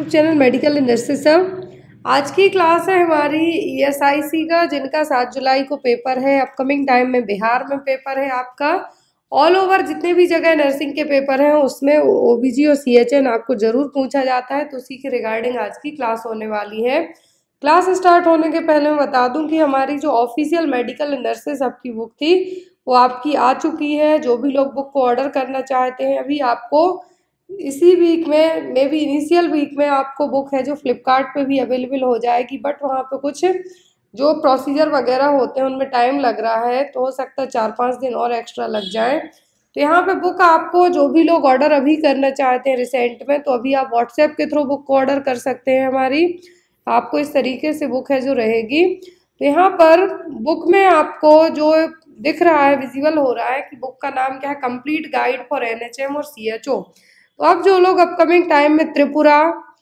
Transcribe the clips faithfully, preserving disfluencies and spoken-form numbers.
YouTube channel medical in nurses सब। आज की क्लास है हमारी ई एस आई सी का, जिनका सात जुलाई को पेपर है। अपकमिंग टाइम में बिहार में पेपर है आपका। ऑल ओवर जितने भी जगह नर्सिंग के पेपर हैं उसमें ओ बी जी और सी एच एन आपको जरूर पूछा जाता है, तो उसी के रिगार्डिंग आज की क्लास होने वाली है। क्लास स्टार्ट होने के पहले मैं बता दूं कि हमारी जो ऑफिशियल मेडिकल नर्सेस आपकी बुक थी वो आपकी आ चुकी है। जो भी लोग बुक को ऑर्डर करना चाहते हैं, अभी आपको इसी वीक में, मे बी इनिशियल वीक में आपको बुक है जो फ्लिपकार्ट पे भी अवेलेबल हो जाएगी। बट वहाँ पे कुछ जो प्रोसीजर वगैरह होते हैं उनमें टाइम लग रहा है, तो हो सकता है चार पाँच दिन और एक्स्ट्रा लग जाए। तो यहाँ पे बुक आपको, जो भी लोग ऑर्डर अभी करना चाहते हैं रिसेंट में, तो अभी आप व्हाट्सएप के थ्रू बुक को ऑर्डर कर सकते हैं। हमारी आपको इस तरीके से बुक है जो रहेगी। तो यहाँ पर बुक में आपको जो दिख रहा है, विजिबल हो रहा है कि बुक का नाम क्या है, complete guide for N H M और सी एच ओ। तो अब जो लोग अपकमिंग टाइम में त्रिपुरा,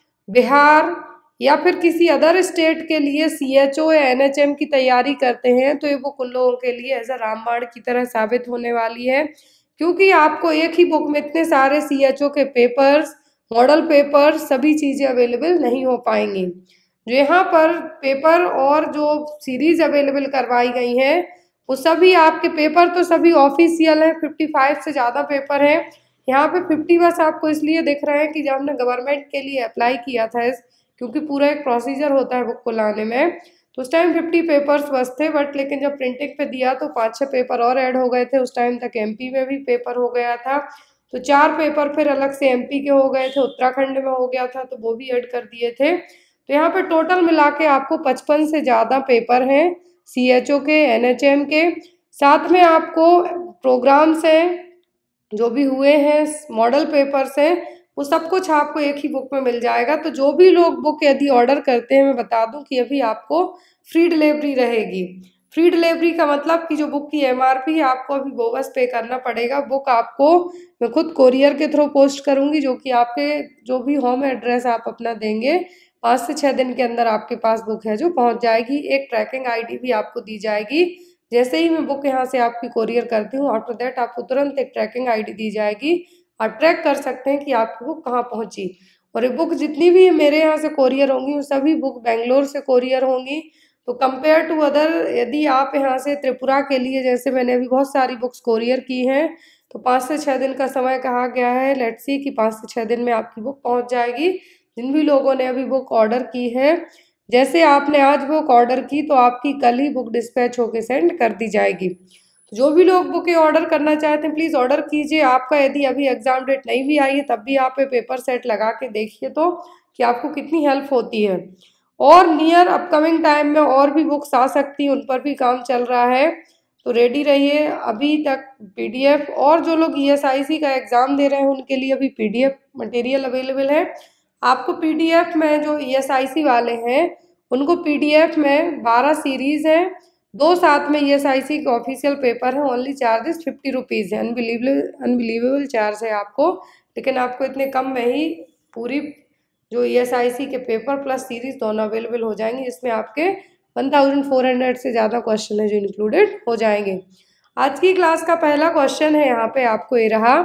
बिहार या फिर किसी अदर स्टेट के लिए सी एच ओ या एन एच एम की तैयारी करते हैं, तो ये बुक उन लोगों के लिए एज अ रामबाण की तरह साबित होने वाली है, क्योंकि आपको एक ही बुक में इतने सारे सी एच ओ के पेपर्स, मॉडल पेपर, सभी चीज़ें अवेलेबल नहीं हो पाएंगी। जो यहाँ पर पेपर और जो सीरीज अवेलेबल करवाई गई हैं वो सभी आपके पेपर तो सभी ऑफिशियल है। फिफ्टी फाइव से ज़्यादा पेपर हैं। यहाँ पे फिफ्टी बस आपको इसलिए दिख रहे हैं कि जब हमने गवर्नमेंट के लिए अप्लाई किया था, इस क्योंकि पूरा एक प्रोसीजर होता है बुक को लाने में, तो उस टाइम फिफ्टी पेपर्स बस थे। बट लेकिन जब प्रिंटिंग पे दिया तो पाँच छः पेपर और ऐड हो गए थे। उस टाइम तक एम पी में भी पेपर हो गया था, तो चार पेपर फिर अलग से एम पी के हो गए थे, उत्तराखंड में हो गया था तो वो भी ऐड कर दिए थे। तो यहाँ पे टोटल मिला के आपको पचपन से ज़्यादा पेपर हैं सी एच ओ के, एन एच एम के। साथ में आपको प्रोग्राम्स हैं जो भी हुए हैं, मॉडल पेपर्स हैं, वो सब कुछ आपको एक ही बुक में मिल जाएगा। तो जो भी लोग बुक यदि ऑर्डर करते हैं, मैं बता दूं कि अभी आपको फ्री डिलीवरी रहेगी। फ्री डिलीवरी का मतलब कि जो बुक की एम आर पी है आपको अभी बोगस पे करना पड़ेगा। बुक आपको मैं खुद कोरियर के थ्रू पोस्ट करूंगी, जो कि आपके जो भी होम एड्रेस आप अपना देंगे, पाँच से छः दिन के अंदर आपके पास बुक है जो पहुंच जाएगी। एक ट्रैकिंग आई डी भी आपको दी जाएगी। जैसे ही मैं बुक यहाँ से आपकी कोरियर करती हूँ, आफ्टर दैट आपको तुरंत एक ट्रैकिंग आईडी दी जाएगी। आप ट्रैक कर सकते हैं कि आपकी बुक कहाँ पहुँची। और ये बुक जितनी भी मेरे यहाँ से कोरियर होंगी वो सभी बुक बेंगलोर से कोरियर होंगी। तो कंपेयर टू अदर, यदि आप यहाँ से त्रिपुरा के लिए, जैसे मैंने अभी बहुत सारी बुक्स कोरियर की हैं, तो पाँच से छः दिन का समय कहा गया है। लेट्स सी कि पाँच से छः दिन में आपकी बुक पहुँच जाएगी। जिन भी लोगों ने अभी बुक ऑर्डर की है, जैसे आपने आज बुक ऑर्डर की तो आपकी कल ही बुक डिस्पैच होके सेंड कर दी जाएगी। जो भी लोग बुकें ऑर्डर करना चाहते हैं प्लीज़ ऑर्डर कीजिए। आपका यदि अभी एग्जाम डेट नहीं भी आई है तब भी आप पेपर सेट लगा के देखिए तो कि आपको कितनी हेल्प होती है। और नियर अपकमिंग टाइम में और भी बुक्स आ सकती हैं, उन पर भी काम चल रहा है, तो रेडी रहिए। अभी तक पी डी एफ, और जो लोग ई एस आई सी का एग्ज़ाम दे रहे हैं उनके लिए अभी P D F material available है। आपको पी डी एफ में, जो ई एस आई सी वाले हैं उनको पी डी एफ में बारह सीरीज है, दो साथ में ई एस आई सी के ऑफिशियल पेपर है। ओनली चार्जेस फिफ्टी रुपीज़ है। अनबिलीवेबल अनबिलीवेबल चार्ज है आपको, लेकिन आपको इतने कम में ही पूरी जो ई एस आई सी के पेपर प्लस सीरीज दोनों अवेलेबल हो जाएंगे, जिसमें आपके वन थाउजेंड फोर हंड्रेड से ज़्यादा क्वेश्चन है जो इंक्लूडेड हो जाएंगे। आज की क्लास का पहला क्वेश्चन है यहाँ पे आपको ये रहा,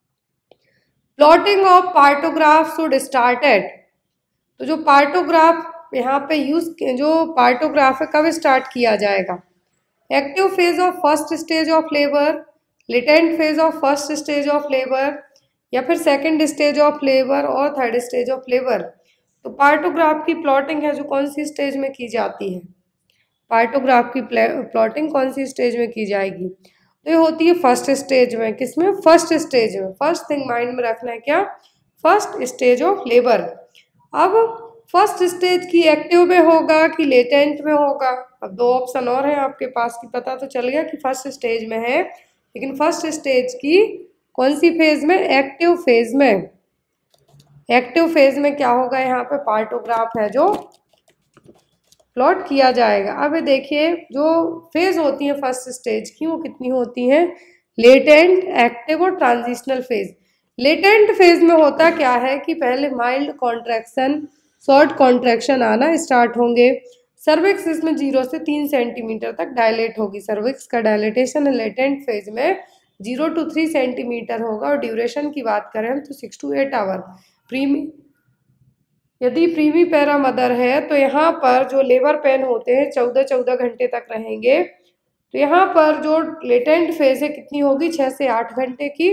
plotting of partograph should start at. तो जो पार्टोग्राफ यहाँ पे यूज, जो पार्टोग्राफ है कब स्टार्ट किया जाएगा? Active phase of first stage of labour, latent phase of first stage of labour, या फिर सेकंड स्टेज ऑफ लेबर और थर्ड स्टेज ऑफ लेबर। तो पार्टोग्राफ की प्लॉटिंग है जो कौन सी स्टेज में की जाती है? पार्टोग्राफ की प्लॉटिंग कौन सी स्टेज में की जाएगी? तो ये होती है फर्स्ट स्टेज में। किसमें? फर्स्ट स्टेज में। फर्स्ट थिंग माइंड में रखना है क्या? First stage of labour. अब फर्स्ट स्टेज की एक्टिव में होगा कि लेटेंट में होगा? अब दो ऑप्शन और हैं आपके पास की, पता तो चल गया कि फर्स्ट स्टेज में है, लेकिन फर्स्ट स्टेज की कौन सी फेज में? एक्टिव फेज में। एक्टिव फेज में क्या होगा? यहाँ पे पार्टोग्राफ है जो प्लॉट किया जाएगा। अब ये देखिए, जो फेज होती है फर्स्ट स्टेज की वो कितनी होती हैं? लेटेंट, एक्टिव और ट्रांजिशनल फेज। लेटेंट फेज में होता क्या है कि पहले माइल्ड कॉन्ट्रैक्शन, शॉर्ट कॉन्ट्रैक्शन आना स्टार्ट होंगे। सर्विक्स इसमें जीरो से तीन सेंटीमीटर तक डायलेट होगी। सर्विक्स का डायलेटेशन लेटेंट फेज में जीरो टू थ्री सेंटीमीटर होगा। और ड्यूरेशन की बात करें हम तो सिक्स टू एट आवर। प्री यदि प्रीवी पैरा मदर है तो यहाँ पर जो लेबर पेन होते हैं चौदह चौदह घंटे तक रहेंगे। तो यहाँ पर जो लेटेंट फेज है कितनी होगी, छः से आठ घंटे की।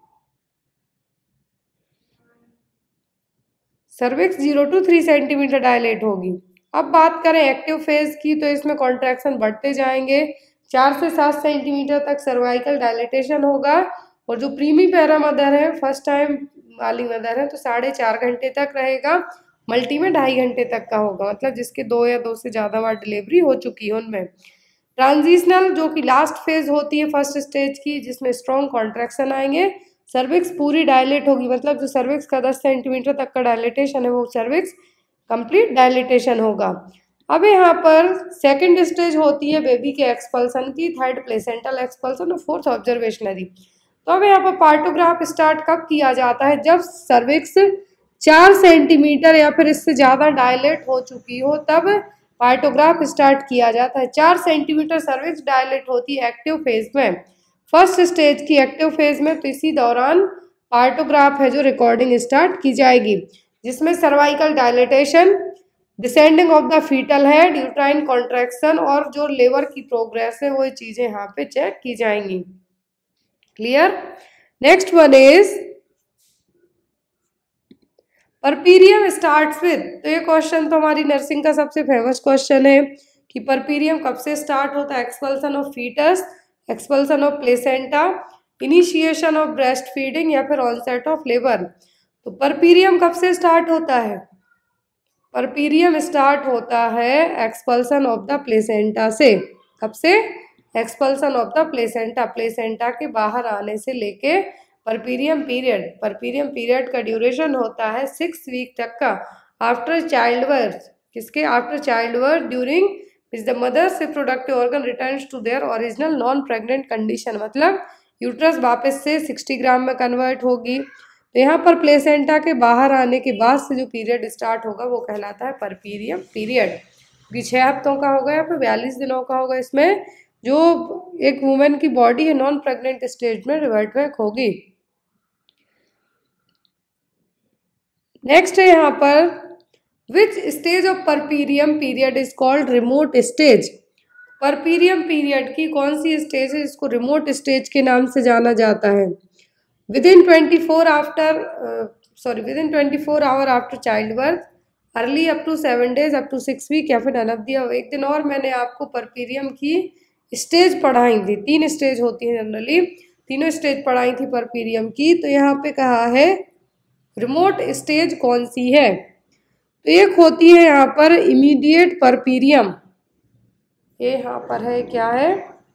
Cervix zero to three centimetre dilate होगी। अब बात करें एक्टिव फेज की, तो इसमें कॉन्ट्रैक्शन बढ़ते जाएंगे, चार से सात सेंटीमीटर तक सर्वाइकल डायलेटेशन होगा। और जो प्रीमी पैरा मदर है, फर्स्ट टाइम वाली मदर है, तो साढ़े चार घंटे तक रहेगा। मल्टी में ढाई घंटे तक का होगा, मतलब जिसके दो या दो से ज़्यादा बार डिलीवरी हो चुकी है उनमें। ट्रांजिशनल जो कि लास्ट फेज होती है फर्स्ट स्टेज की, जिसमें स्ट्रॉन्ग कॉन्ट्रैक्शन आएंगे, सर्विक्स पूरी डायलेट होगी, मतलब जो सर्विक्स का दस सेंटीमीटर तक का डायलेटेशन है वो सर्विक्स कंप्लीट डायलेटेशन होगा। अब यहाँ पर सेकंड स्टेज होती है बेबी के एक्सपल्सन की, थर्ड प्लेसेंटल एक्सपल्सन और फोर्थ ऑब्जर्वेशनरी। तो अब यहाँ पर पार्टोग्राफ स्टार्ट कब किया जाता है, जब सर्विक्स चार सेंटीमीटर या फिर इससे ज़्यादा डायलेट हो चुकी हो, तब पार्टोग्राफ स्टार्ट किया जाता है। चार सेंटीमीटर सर्विक्स डायलेट होती है एक्टिव फेज में, फर्स्ट स्टेज की एक्टिव फेज में। तो इसी दौरान पार्टोग्राफ है जो रिकॉर्डिंग स्टार्ट की जाएगी, जिसमें cervical dilatation, descending of the foetal head, uterine contraction और जो लेबर की प्रोग्रेस है वो चीज़ें यहाँ पे चेक की जाएंगी। Clear. Next one is puerperium starts with. तो ये क्वेश्चन तो हमारी नर्सिंग का सबसे फेमस क्वेश्चन है कि परपीरियम कब से स्टार्ट होता है, expulsion of foetus, expulsion of placenta, initiation of breast feeding या फिर ऑनसेट ऑफ लेबर। तो परपीरियम कब से स्टार्ट होता है, परपीरियम स्टार्ट होता है एक्सपल्सन ऑफ द प्लेसेंटा से। कब से, expulsion of the placenta, placenta के बाहर आने से लेके परपीरियम पीरियड। परपीरियम पीरियड का ड्यूरेशन होता है सिक्स वीक तक का आफ्टर चाइल्ड बर्थ। किसके, after child birth, during is the mother's reproductive organ returns to their original non pregnant condition, मतलब यूट्रस वापस से सिक्सटी ग्राम में कन्वर्ट होगी। तो यहाँ पर प्लेसेंटा के बाहर आने के बाद से जो पीरियड स्टार्ट होगा वो कहलाता है परपीरियम पीरियड, क्योंकि छः हफ्तों का होगा या फिर बयालीस दिनों का होगा। इसमें जो एक वुमेन की बॉडी है नॉन प्रेग्नेंट स्टेज में रिवर्ट बैक होगी। नेक्स्ट है यहाँ पर which stage of puerperium period is called remote stage. Puerperium period की कौन सी स्टेज है, इसको रिमोट स्टेज के नाम से जाना जाता है। Within twenty four after sorry within twenty four hour after child birth, early up to seven days up to six week या फिर नन ऑफ द। एक दिन और मैंने आपको परपीरियम की स्टेज पढ़ाई थी, तीन स्टेज होती हैं जनरली, तीनों स्टेज पढ़ाई थी परपीरियम की। तो यहाँ पे कहा है रिमोट स्टेज कौन सी है, तो एक होती है यहाँ पर इमीडिएट परपीरियम। ये यहाँ पर है, क्या है,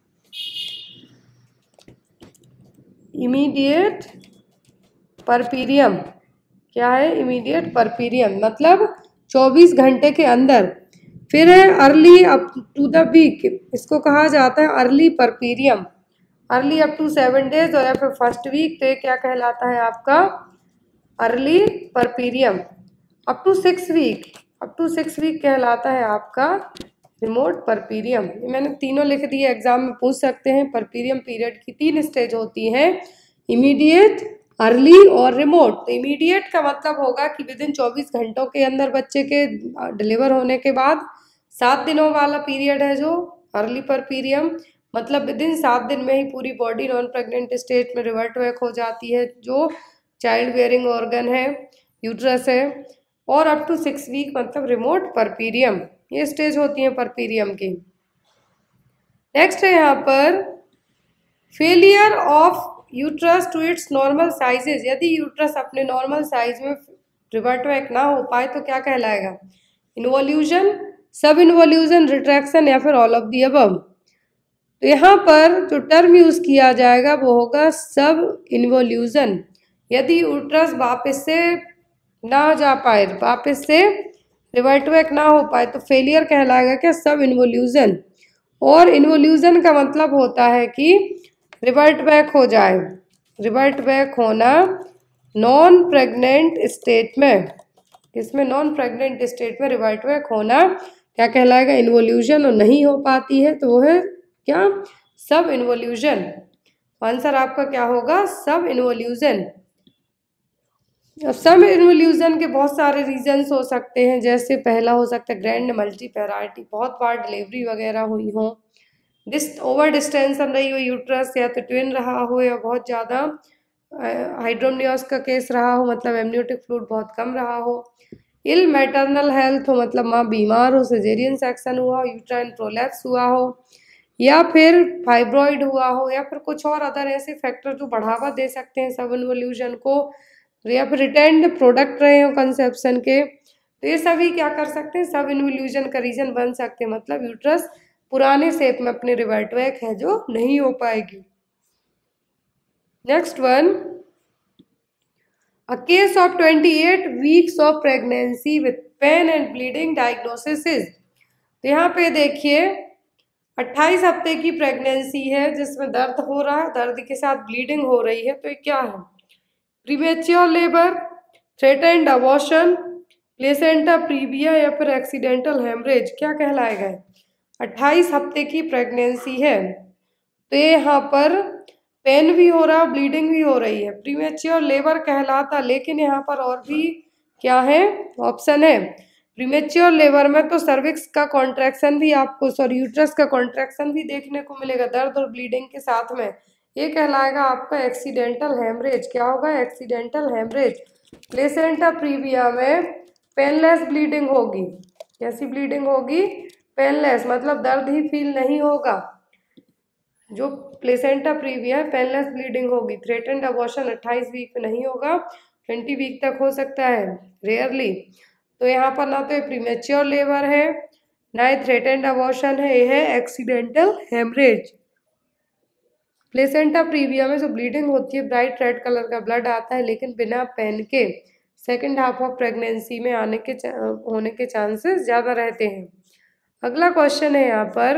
इमीडिएट परपीरियम। क्या है, इमीडिएट परपीरियम, मतलब चौबीस घंटे के अंदर। फिर है early up to the week, इसको कहा जाता है early puerperium, early up to seven days और या फिर फर्स्ट वीक। तो ये क्या कहलाता है आपका, early puerperium. Up to six week, up to six week कहलाता है आपका रिमोट परपीरियम। मैंने तीनों लिख दिए, एग्जाम में पूछ सकते हैं। परपीरियम पीरियड की तीन स्टेज होती हैं, इमीडिएट, अर्ली और रिमोट। तो इमीडिएट का मतलब होगा कि विद इन चौबीस घंटों के अंदर बच्चे के डिलीवर होने के बाद सात दिनों वाला पीरियड है जो अर्ली परपीरियम, मतलब विद इन सात दिन में ही पूरी बॉडी नॉन प्रेग्नेंट स्टेट में रिवर्ट बैक हो जाती है, जो चाइल्ड बेयरिंग ऑर्गन है, यूट्रस है। और अप टू सिक्स वीक मतलब रिमोट परपीरियम। ये स्टेज होती है परपीरियम की। नेक्स्ट है यहाँ पर failure of uterus to its normal sizes. यदि यूट्रस अपने नॉर्मल साइज में रिवर्ट बैक ना हो पाए तो क्या कहलाएगा, इन्वोल्यूशन, सब इन्वोल्यूशन, रिट्रैक्शन या फिर ऑल ऑफ दी अबव। तो यहाँ पर जो टर्म यूज किया जाएगा वो होगा सब इन्वोल्यूशन। यदि यूट्रस वापस से ना जा पाए, वापस से रिवर्ट बैक ना हो पाए तो फेलियर कहलाएगा क्या, सब इन्वोल्यूशन। और इन्वोल्यूशन का मतलब होता है कि रिवर्ट बैक हो जाए, रिवर्ट बैक होना नॉन प्रेग्नेंट स्टेट में, इसमें नॉन प्रेग्नेंट स्टेट में रिवर्ट बैक होना क्या कहलाएगा, इन्वोल्यूशन। और नहीं हो पाती है तो वो है क्या, सब इन्वोल्यूशन। आंसर आपका क्या होगा, सब इन्वोल्यूशन। अब सम इन्वोल्यूशन के बहुत सारे रीजंस हो सकते हैं, जैसे पहला हो सकता है ग्रैंड मल्टीपैराइटी, बहुत बार डिलीवरी वगैरह हुई हो, डिस्ट ओवर डिस्टेंशन रही हो यूट्रस, या तो ट्विन रहा हो, या बहुत ज़्यादा हाइड्रोमनियोस का केस रहा हो, मतलब एमनियोटिक फ्लूइड बहुत कम रहा हो, इल मैटरनल हेल्थ हो, मतलब माँ बीमार हो, सिजेरियन सेक्शन हुआ हो, यूट्राइन प्रोलैप्स हुआ हो, या फिर फाइब्रॉइड हुआ हो, या फिर कुछ और अदर ऐसे फैक्टर जो बढ़ावा दे सकते हैं सब इन्वोल्यूशन को, या फिर रिटेंड प्रोडक्ट रहे हो कंसेप्शन के, तो ये सभी क्या कर सकते हैं, सब इन्वोल्यूशन का रीजन बन सकते हैं। मतलब यूट्रस पुराने शेप में अपने रिवर्ट बैक है जो नहीं हो पाएगी। Next one, a case of अट्ठाईस weeks of pregnancy with pain and bleeding diagnosis is. तो यहाँ पे देखिए अट्ठाईस हफ्ते की प्रेगनेंसी है जिसमें दर्द हो रहा है, दर्द के साथ ब्लीडिंग हो रही है, तो ये क्या है, premature labour, threatened abortion, placenta praevia, या फिर एक्सीडेंटल हेमरेज, क्या कहलाएगा। अट्ठाईस हफ्ते की प्रेगनेंसी है तो ये यहाँ पर पेन भी हो रहा है, ब्लीडिंग भी हो रही है, प्रीमेच्योर लेबर कहलाता, लेकिन यहाँ पर और भी क्या है ऑप्शन है। प्रीमेच्योर लेबर में तो सर्विक्स का कॉन्ट्रैक्शन भी आपको, सॉरी यूट्रस का कॉन्ट्रैक्शन भी देखने को मिलेगा दर्द और ब्लीडिंग के साथ में, ये कहलाएगा आपका एक्सीडेंटल हेमरेज। क्या होगा, एक्सीडेंटल हेमरेज। प्लेसेंटा प्रीविया में पेनलेस ब्लीडिंग होगी, कैसी ब्लीडिंग होगी, पेनलेस, मतलब दर्द ही फील नहीं होगा। जो प्लेसेंटा प्रीविया पेनलेस ब्लीडिंग होगी। थ्रेटेंड अबॉर्शन अट्ठाईस वीक में नहीं होगा, बीस वीक तक हो सकता है रेयरली। तो यहाँ पर ना तो ये प्रीमेच्योर लेबर है, ना ही थ्रेटेंड अबॉर्शन है, ये है एक्सीडेंटल हेमरेज। प्लेसेंटा प्रीविया में जो ब्लीडिंग होती है ब्राइट रेड कलर का ब्लड आता है, लेकिन बिना पेन के सेकेंड हाफ ऑफ प्रेगनेंसी में आने के होने के चांसेस ज़्यादा रहते हैं। अगला क्वेश्चन है यहाँ पर,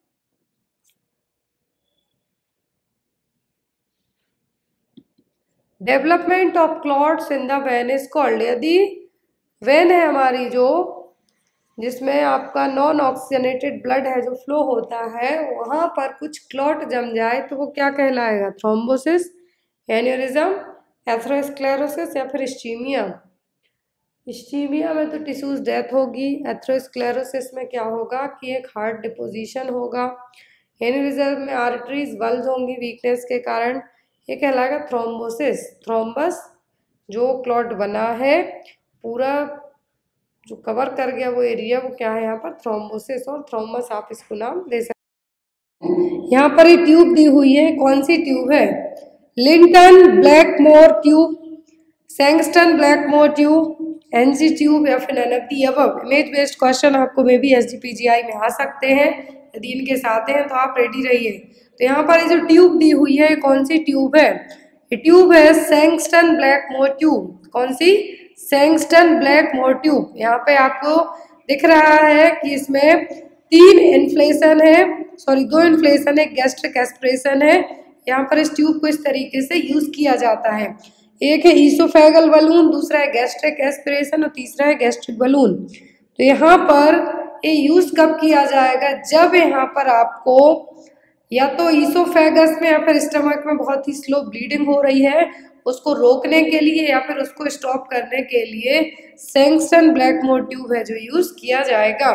development of clots in the vein is called. यदि वेन है हमारी जो जिसमें आपका नॉन ऑक्सीजनेटेड ब्लड है जो फ्लो होता है, वहाँ पर कुछ क्लॉट जम जाए तो वो क्या कहलाएगा, थ्रोम्बोसिस, एन्यूरिज्म, एथेरोस्क्लेरोसिस, या फिर इस्चीमिया। इस्चीमिया में तो टिश्यूज डेथ होगी, एथेरोस्क्लेरोसिस में क्या होगा कि एक हार्ट डिपोजिशन होगा, एन्यूरिज्म में आर्टरीज बल्ज होंगी वीकनेस के कारण, ये कहलाएगा थ्रोम्बोसिस। थ्रोम्बस जो क्लॉट बना है पूरा जो कवर कर गया वो एरिया, वो क्या है यहाँ पर थ्रोम्बोसिस, और थ्रोम्बस आप इसको नाम दे सकते हैं। यहाँ पर ये ट्यूब दी हुई है, कौन सी ट्यूब है, Linton Blakemore tube, Sengstaken Blakemore tube, NG tube, या फिर none of the above. Image based question आपको मे बी एसजीपीजीआई में आ सकते हैं, यदि इनके साथ हैं तो आप रेडी रहिए। तो यहाँ पर ये जो ट्यूब दी हुई है कौन सी ट्यूब है, ये ट्यूब है सैंगस्टन ब्लैकमोर ट्यूब। कौन सी, सैंगस्टन ब्लैकमोर ट्यूब। यहाँ पे आपको दिख रहा है कि इसमें तीन इन्फ्लेशन है, सॉरी दो इन्फ्लेशन है, गैस्ट्रिक एस्पिरेशन है। यहाँ पर इस ट्यूब को इस तरीके से यूज किया जाता है, एक है ईसोफेगल बलून, दूसरा है गैस्ट्रिक एस्पिरेशन, और तीसरा है गैस्ट्रिक बलून। तो यहाँ पर ये यूज कब किया जाएगा, जब यहाँ पर आपको या तो ईसोफेगस में या फिर स्टमक में बहुत ही स्लो ब्लीडिंग हो रही है, उसको रोकने के लिए या फिर उसको स्टॉप करने के लिए सैंगस्टन ब्लैकमोर ट्यूब है जो यूज किया जाएगा।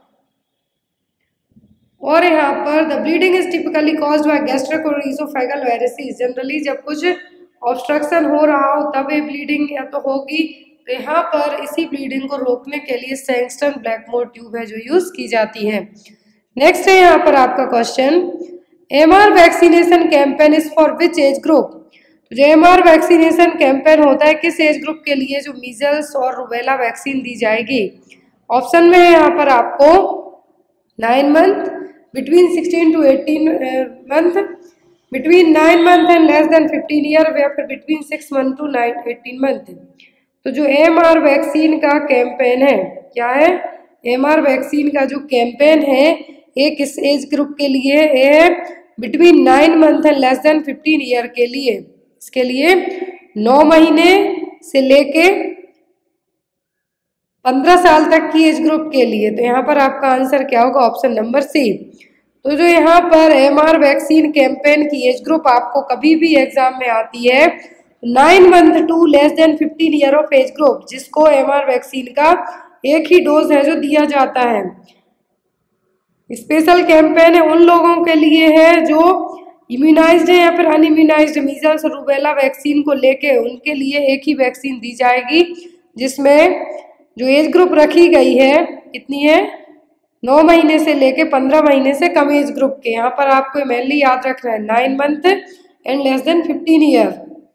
और यहाँ पर the bleeding is typically caused by gastric और ईसोफेगल वेरिसेस। जनरली जब कुछ ऑब्स्ट्रक्शन हो रहा हो तब ये ब्लीडिंग या तो होगी, तो यहाँ पर इसी ब्लीडिंग को रोकने के लिए सैंगस्टन ब्लैकमोर ट्यूब है जो यूज की जाती है। नेक्स्ट है यहाँ पर आपका question, MR vaccination campaign is for which age group. तो जो एमआर वैक्सीनेशन कैंपेन होता है किस एज ग्रुप के लिए, जो मीजल्स और रूबेला वैक्सीन दी जाएगी। ऑप्शन में है यहाँ पर आपको nine month, between sixteen to eighteen month, between nine month and less than fifteen year, या फिर between six month to nine eighteen month. तो जो एमआर वैक्सीन का कैंपेन है, क्या है, एमआर वैक्सीन का जो कैंपेन है ये किस एज ग्रुप के लिए है, between nine month and less than fifteen year के लिए। इसके लिए नौ महीने से लेके पंद्रह साल तक की एज ग्रुप के लिए। तो यहाँ पर आपका आंसर क्या होगा, ऑप्शन नंबर सी। तो जो यहाँ पर एमआर वैक्सीन कैंपेन की एज ग्रुप आपको कभी भी एग्जाम में आती है nine month to less than fifteen year of age group, जिसको एम आर वैक्सीन का एक ही डोज है जो दिया जाता है। स्पेशल कैंपेन है उन लोगों के लिए है जो इम्यूनाइज्ड है या फिर अनइम्यूनाइज्ड मीजल्स रूबेला वैक्सीन को लेके, उनके लिए एक ही वैक्सीन दी जाएगी, जिसमें जो एज ग्रुप रखी गई है कितनी है, नौ महीने से लेके पंद्रह महीने से कम एज ग्रुप के। यहाँ पर आपको मेनली याद रखना है nine month and less than fifteen year.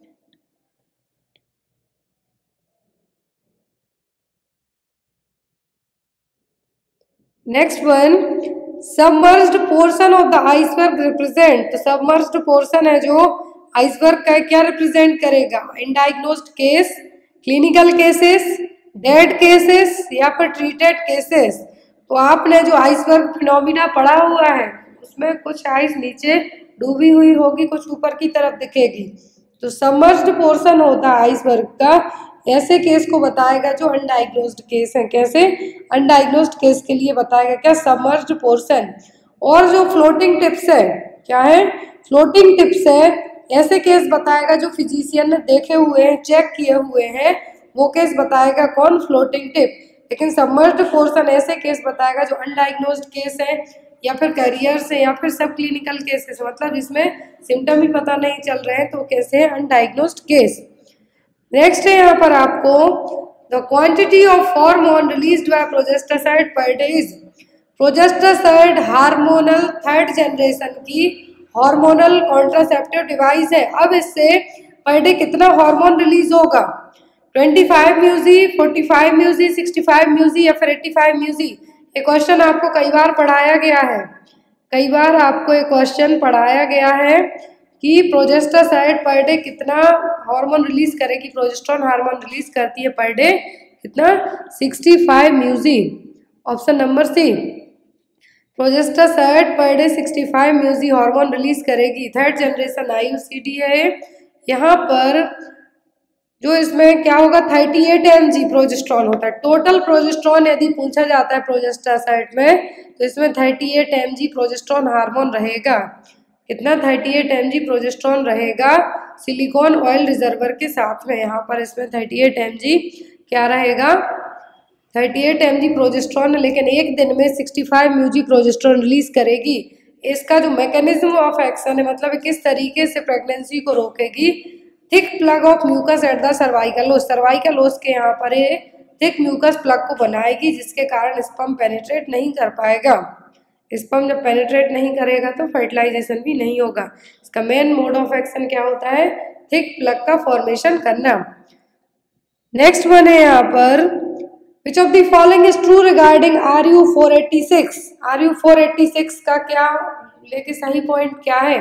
Next one, submerged portion of the iceberg represent. तो सबमर्ज्ड पोर्शन है जो आइसबर्ग का क्या रिप्रेजेंट करेगा, undiagnosed case, clinical cases, dead cases या फिर ट्रीटेड केसेस। तो आपने जो आइसबर्ग फिनोमिना पढ़ा हुआ है उसमें कुछ आइस नीचे डूबी हुई होगी, कुछ ऊपर की तरफ दिखेगी। तो सबमर्ज्ड पोर्शन होता है आइसबर्ग का, ऐसे केस को बताएगा जो अनडायग्नोज्ड केस है। कैसे अनडायग्नोज्ड केस के लिए बताएगा क्या, सबमर्ज्ड पोर्शन। और जो फ्लोटिंग टिप्स है, क्या है, फ्लोटिंग टिप्स है, ऐसे केस बताएगा जो फिजिशियन ने देखे हुए हैं, चेक किए हुए हैं, वो केस बताएगा कौन, फ्लोटिंग टिप। लेकिन सबमर्ज्ड पोर्शन ऐसे केस बताएगा जो अनडायग्नोज्ड केस है या फिर कैरियर्स है या फिर सब क्लिनिकल केसेस, मतलब इसमें सिम्टम ही पता नहीं चल रहे हैं तो कैसे है, अनडायग्नोज्ड केस। नेक्स्ट है यहाँ पर आपको the quantity of hormone released by progestasert per day is. Progestasert hormonal third generation की हार्मोनल कॉन्ट्रासेप्टिव डिवाइस है। अब इससे पर डे कितना हार्मोन रिलीज होगा, पच्चीस म्यूजी, पैंतालीस म्यूजी, पैंसठ म्यूजी या फिर पचासी म्यूजी। ये क्वेश्चन आपको कई बार पढ़ाया गया है, कई बार आपको ये क्वेश्चन पढ़ाया गया है कि प्रोजेस्टेसाइड पर डे कितना हार्मोन रिलीज करेगी, प्रोजेस्टेरोन हार्मोन रिलीज करती है पर डे कितना, पैंसठ म्यूजी। Option number C, प्रोजेस्टेसाइड per day पैंसठ म्यूजी हार्मोन रिलीज करेगी। Third generation I U C D है। यहाँ पर जो इसमें क्या होगा, अड़तीस एम जी प्रोजेस्टेरोन होता है। टोटल प्रोजेस्टेरोन यदि पूछा जाता है प्रोजेस्टेसाइड में तो इसमें अड़तीस एम जी प्रोजेस्टेरोन हार्मोन रहेगा। कितना, अड़तीस एम जी प्रोजेस्टेरोन रहेगा सिलिकॉन ऑयल रिजर्वर के साथ में। यहाँ पर इसमें अड़तीस एम जी क्या रहेगा, अड़तीस एम जी प्रोजेस्टेरोन, लेकिन एक दिन में पैंसठ म्यूजी प्रोजेस्टेरोन रिलीज करेगी। इसका जो मैकेनिज्म ऑफ एक्शन है, मतलब किस तरीके से प्रेगनेंसी को रोकेगी, thick plug of mucus at the cervical os, cervical os के यहाँ पर ये थिक म्यूकस प्लग को बनाएगी, जिसके कारण स्पर्म पेनिट्रेट नहीं कर पाएगा। स्पर्म जब पेनिट्रेट नहीं करेगा तो फर्टिलाइजेशन भी नहीं होगा। इसका मेन मोड ऑफ एक्शन क्या होता है, थिक प्लग का फॉर्मेशन करना। नेक्स्ट वन है यहाँ पर, which of the following is true regarding R U four eighty six. R U four eighty six का क्या लेके सही पॉइंट क्या है,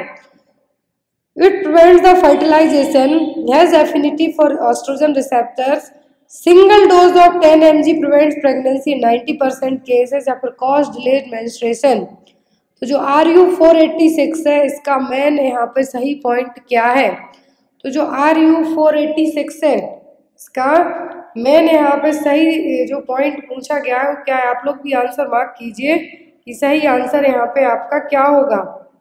it prevents the fertilization, has affinity for estrogen receptors, single dose of ten M G prevents pregnancy in ninety percent cases या फिर cause delayed menstruation। तो जो R U four eighty six है इसका मेन यहाँ पे सही पॉइंट क्या है, तो जो R U four eighty six है इसका मेन यहाँ पे सही जो पॉइंट पूछा गया है वो क्या है, आप लोग भी आंसर मार्क कीजिए कि सही आंसर यहाँ पे आपका क्या होगा।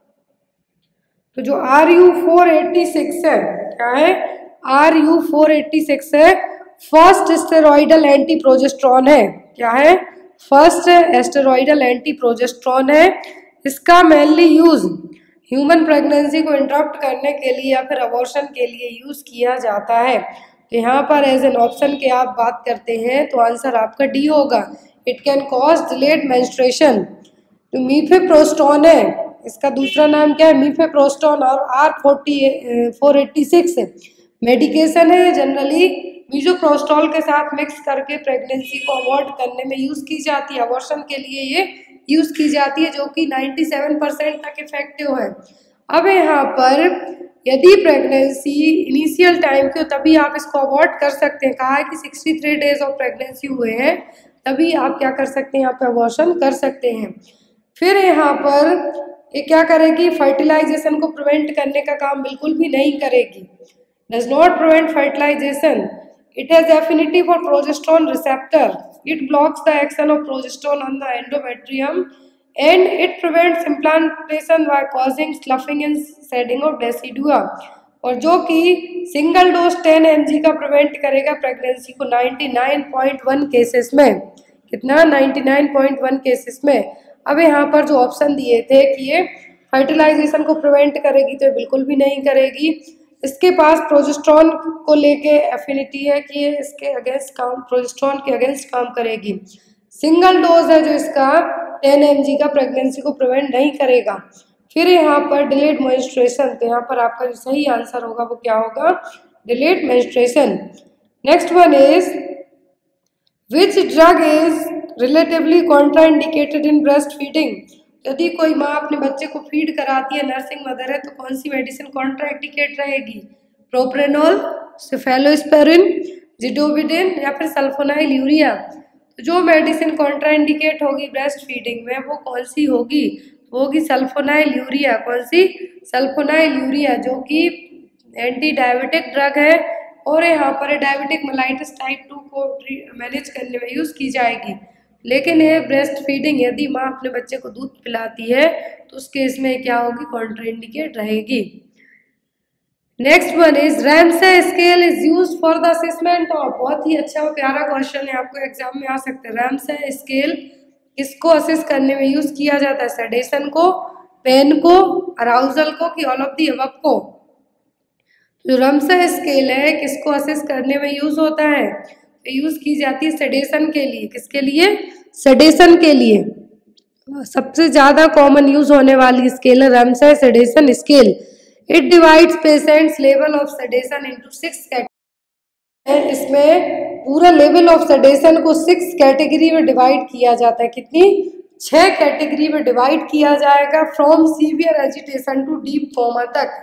तो जो R U four eighty six है, क्या है, R U four eighty six है, फर्स्ट स्टेरॉइडल एंटी प्रोजेस्टेरोन है। क्या है, फर्स्ट स्टेरॉइडल एंटी प्रोजेस्टेरोन है। इसका मेनली यूज ह्यूमन प्रेगनेंसी को इंटरप्ट करने के लिए या फिर अबॉर्शन के लिए यूज किया जाता है। तो यहाँ पर एज एन ऑप्शन के आप बात करते हैं तो आंसर आपका डी होगा, it can cause delayed menstruation. जो मीफेप्रोस्टोन है इसका दूसरा नाम क्या है, मीफेप्रोस्टोन, और R forty four eighty six medication है, जनरली मीजोप्रोस्टोल के साथ मिक्स करके प्रेगनेंसी को अवॉइड करने में यूज की जाती है, अबॉर्शन के लिए ये यूज की जाती है, जो कि सत्तानवे परसेंट तक इफेक्टिव है। अब यहाँ पर यदि प्रेगनेंसी इनिशियल टाइम की हो तभी आप इसको अवॉइड कर सकते हैं। कहा है कि तिरसठ डेज ऑफ प्रेगनेंसी हुए हैं तभी आप क्या कर सकते हैं, यहाँ पे अबॉर्शन कर सकते हैं। फिर यहाँ पर ये क्या करेगी, फर्टिलाइजेशन को प्रिवेंट करने का काम बिल्कुल भी नहीं करेगी, does not prevent fertilisation. It has affinity for progesterone receptor, it blocks the action of progesterone on the endometrium and it prevents implantation by causing sloughing and shedding of decidua। और जो कि single dose ten M G का prevent करेगा pregnancy को ninety nine point one cases में। कितना? Ninety nine point one cases में। अब यहाँ पर जो ऑप्शन दिए थे कि ये फर्टिलाइजेशन को प्रिवेंट करेगी, तो बिल्कुल भी नहीं करेगी। इसके पास प्रोजेस्टेरॉन को लेके एफिनिटी है कि ये इसके अगेंस्ट काम, प्रोजेस्टेरॉन के अगेंस्ट काम करेगी। सिंगल डोज है जो इसका टेन एम जी का प्रेगनेंसी को प्रिवेंट नहीं करेगा। फिर यहाँ पर डिलेड मेंस्ट्रुएशन, तो यहाँ पर आपका जो सही आंसर होगा वो क्या होगा? Delayed menstruation. Next one is which drug is relatively contraindicated in breast feeding. यदि कोई माँ अपने बच्चे को फीड कराती है, नर्सिंग मदर है, तो कौन सी मेडिसिन कॉन्ट्राइंडिकेट रहेगी? प्रोप्रेनोल, सेफेलोस्पेरिन, जिडोविडिन या फिर सल्फोनाइल यूरिया। तो जो मेडिसिन कॉन्ट्राइंडिकेट होगी ब्रेस्ट फीडिंग में वो कौन सी होगी? होगी सल्फोनाइल यूरिया। कौन सी? सल्फोनाइल यूरिया, जो कि एंटी डायबिटिक ड्रग है और यहाँ पर डायबिटिक मेलाइटिस टाइप टू को मैनेज करने में यूज़ की जाएगी। लेकिन ये ब्रेस्ट फीडिंग, यदि माँ अपने बच्चे को दूध पिलाती है तो उस केस में क्या होगी? कॉन्ट्राइंडिकेट रहेगी। Next one is Ramsay scale is used for the assessment of. बहुत ही अच्छा और प्यारा क्वेश्चन है, आपको एग्जाम में आ सकता है। रैमसे स्केल किसको असेस करने में यूज किया जाता है? सेडेशन को, पेन को, अराउजल को, कि ऑल ऑफ दी अबव को? जो रैमसे स्केल है किसको असेस करने में यूज होता है? यूज की जाती है सेडेशन के लिए। किसके लिए? सेडेशन के लिए। सबसे ज्यादा कॉमन यूज होने वाली स्केल है Ramsay sedation scale. It divides patients level of sedation into six category. इसमें पूरा लेवल ऑफ सेडेशन को सिक्स कैटेगरी में डिवाइड किया जाता है। कितनी? छह कैटेगरी में डिवाइड किया जाएगा, from severe agitation to deep coma तक।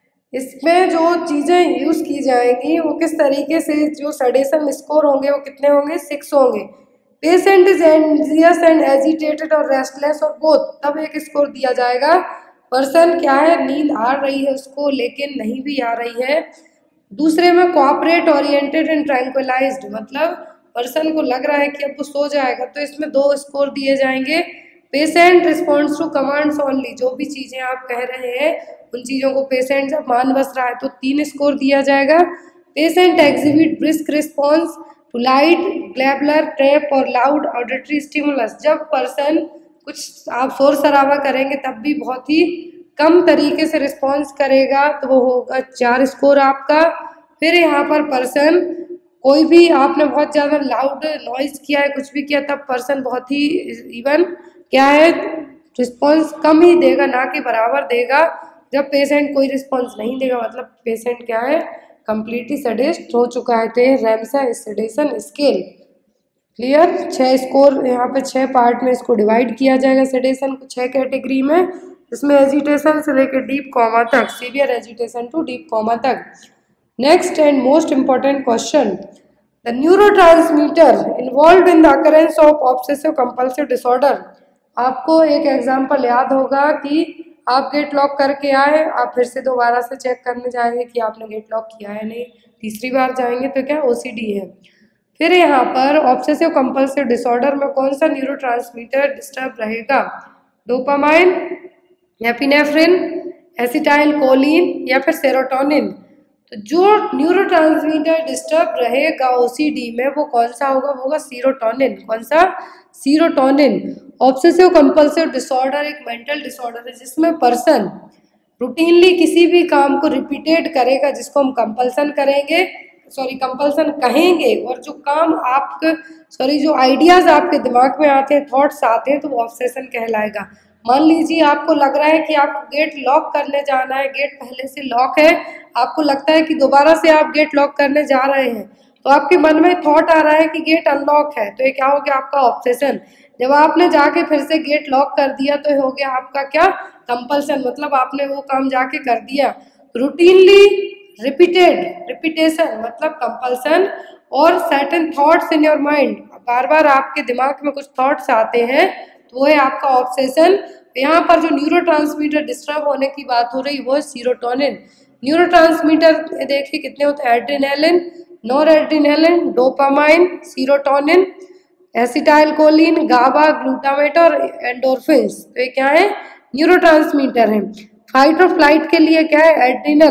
इसमें जो चीज़ें यूज़ की जाएंगी वो किस तरीके से, जो सेडेशन स्कोर होंगे वो कितने होंगे? सिक्स होंगे। Patient is anxious and agitated और रेस्टलेस और बोथ, तब एक स्कोर दिया जाएगा। पर्सन क्या है? नींद आ रही है उसको लेकिन नहीं भी आ रही है। दूसरे में कोऑपरेट ओरिएंटेड एंड ट्रैंक्विलाइज्ड, मतलब पर्सन को लग रहा है कि अब वो सो जाएगा, तो इसमें दो स्कोर दिए जाएंगे। Patient response to commands only, जो भी चीज़ें आप कह रहे हैं उन चीज़ों को पेशेंट जब मान बस रहा है तो तीन स्कोर दिया जाएगा। Patient exhibit brisk response to light, glabellar tap और लाउड ऑडिटरी स्टिमुलस, जब पर्सन कुछ आप शोर शराबा करेंगे तब भी बहुत ही कम तरीके से रिस्पॉन्स करेगा, तो वो होगा चार स्कोर आपका। फिर यहाँ पर पर्सन कोई भी आपने बहुत ज़्यादा लाउड नॉइज किया है, कुछ भी किया, तब पर्सन बहुत ही इवन क्या है? रिस्पॉन्स कम ही देगा, ना कि बराबर देगा। जब पेशेंट कोई रिस्पॉन्स नहीं देगा मतलब पेशेंट क्या है? कंप्लीटली सेडेस्ट हो चुका है। तो ये रैमसे सेडेशन स्केल क्लियर। छह स्कोर यहाँ पे छह पार्ट में इसको डिवाइड किया जाएगा सेडेशन को छह कैटेगरी में, इसमें एजिटेशन से लेकर डीप कोमा तक, severe agitation to deep coma तक। Next and most important question, the neurotransmitter involve in the occurrence of obsessive compulsive disorder. आपको एक एग्जाम्पल याद होगा कि आप गेट लॉक करके आए, आप फिर से दोबारा से चेक करने जाएंगे कि आपने गेट लॉक किया है नहीं, तीसरी बार जाएंगे तो क्या? ओसीडी है। फिर यहाँ पर ऑब्सेसिव कंपल्सिव डिसऑर्डर में कौन सा न्यूरोट्रांसमीटर डिस्टर्ब रहेगा? डोपामाइन, एपिनेफ्रिन, एसिटाइल कोलिन या फिर सेरोटोनिन। तो जो न्यूरोट्रांसमीटर डिस्टर्ब रहेगा ओसीडी में वो कौन सा होगा? वो होगा सीरोटोनिन। कौन सा? सीरोटोनिन। ऑब्सेसिव कंपल्सिव डिसऑर्डर एक मेंटल डिसऑर्डर है जिसमें पर्सन रूटीनली किसी भी काम को रिपीटेड करेगा, जिसको हम कंपल्सन करेंगे, सॉरी कंपल्सन कहेंगे, और जो काम आप सॉरी जो आइडियाज आपके दिमाग में आते हैं, थॉट्स आते हैं, तो वो ऑब्सेशन कहलाएगा। मान लीजिए आपको लग रहा है कि आपको गेट लॉक करने जाना है, गेट पहले से लॉक है, आपको लगता है कि दोबारा से आप गेट लॉक करने जा रहे हैं, तो आपके मन में थॉट आ रहा है कि गेट अनलॉक है, तो ये क्या हो गया? आपका ऑब्सेशन। जब आपने जाके फिर से गेट लॉक कर दिया तो हो गया आपका क्या? कंपल्सन, मतलब आपने वो काम जाके कर दिया। रूटीनली रिपीटेड, रिपीटेशन मतलब कंपल्सन, और certain thoughts in your mind, बार बार आपके दिमाग में कुछ थॉट्स आते हैं तो वो है आपका ऑब्सेशन। यहाँ पर जो न्यूरोट्रांसमीटर डिस्टर्ब होने की बात हो रही वो है सीरोटोनिन। न्यूरोट्रांसमीटर देखिए कितने होते हैं? Adrenaline, noradrenaline, dopamine, serotonin, acetyl choline, GABA, glutamate और एंडोर्फिन्स। तो ये क्या है? न्यूरोट्रांसमीटर है। फाइट और फ्लाइट के लिए क्या है? एड्रिनल,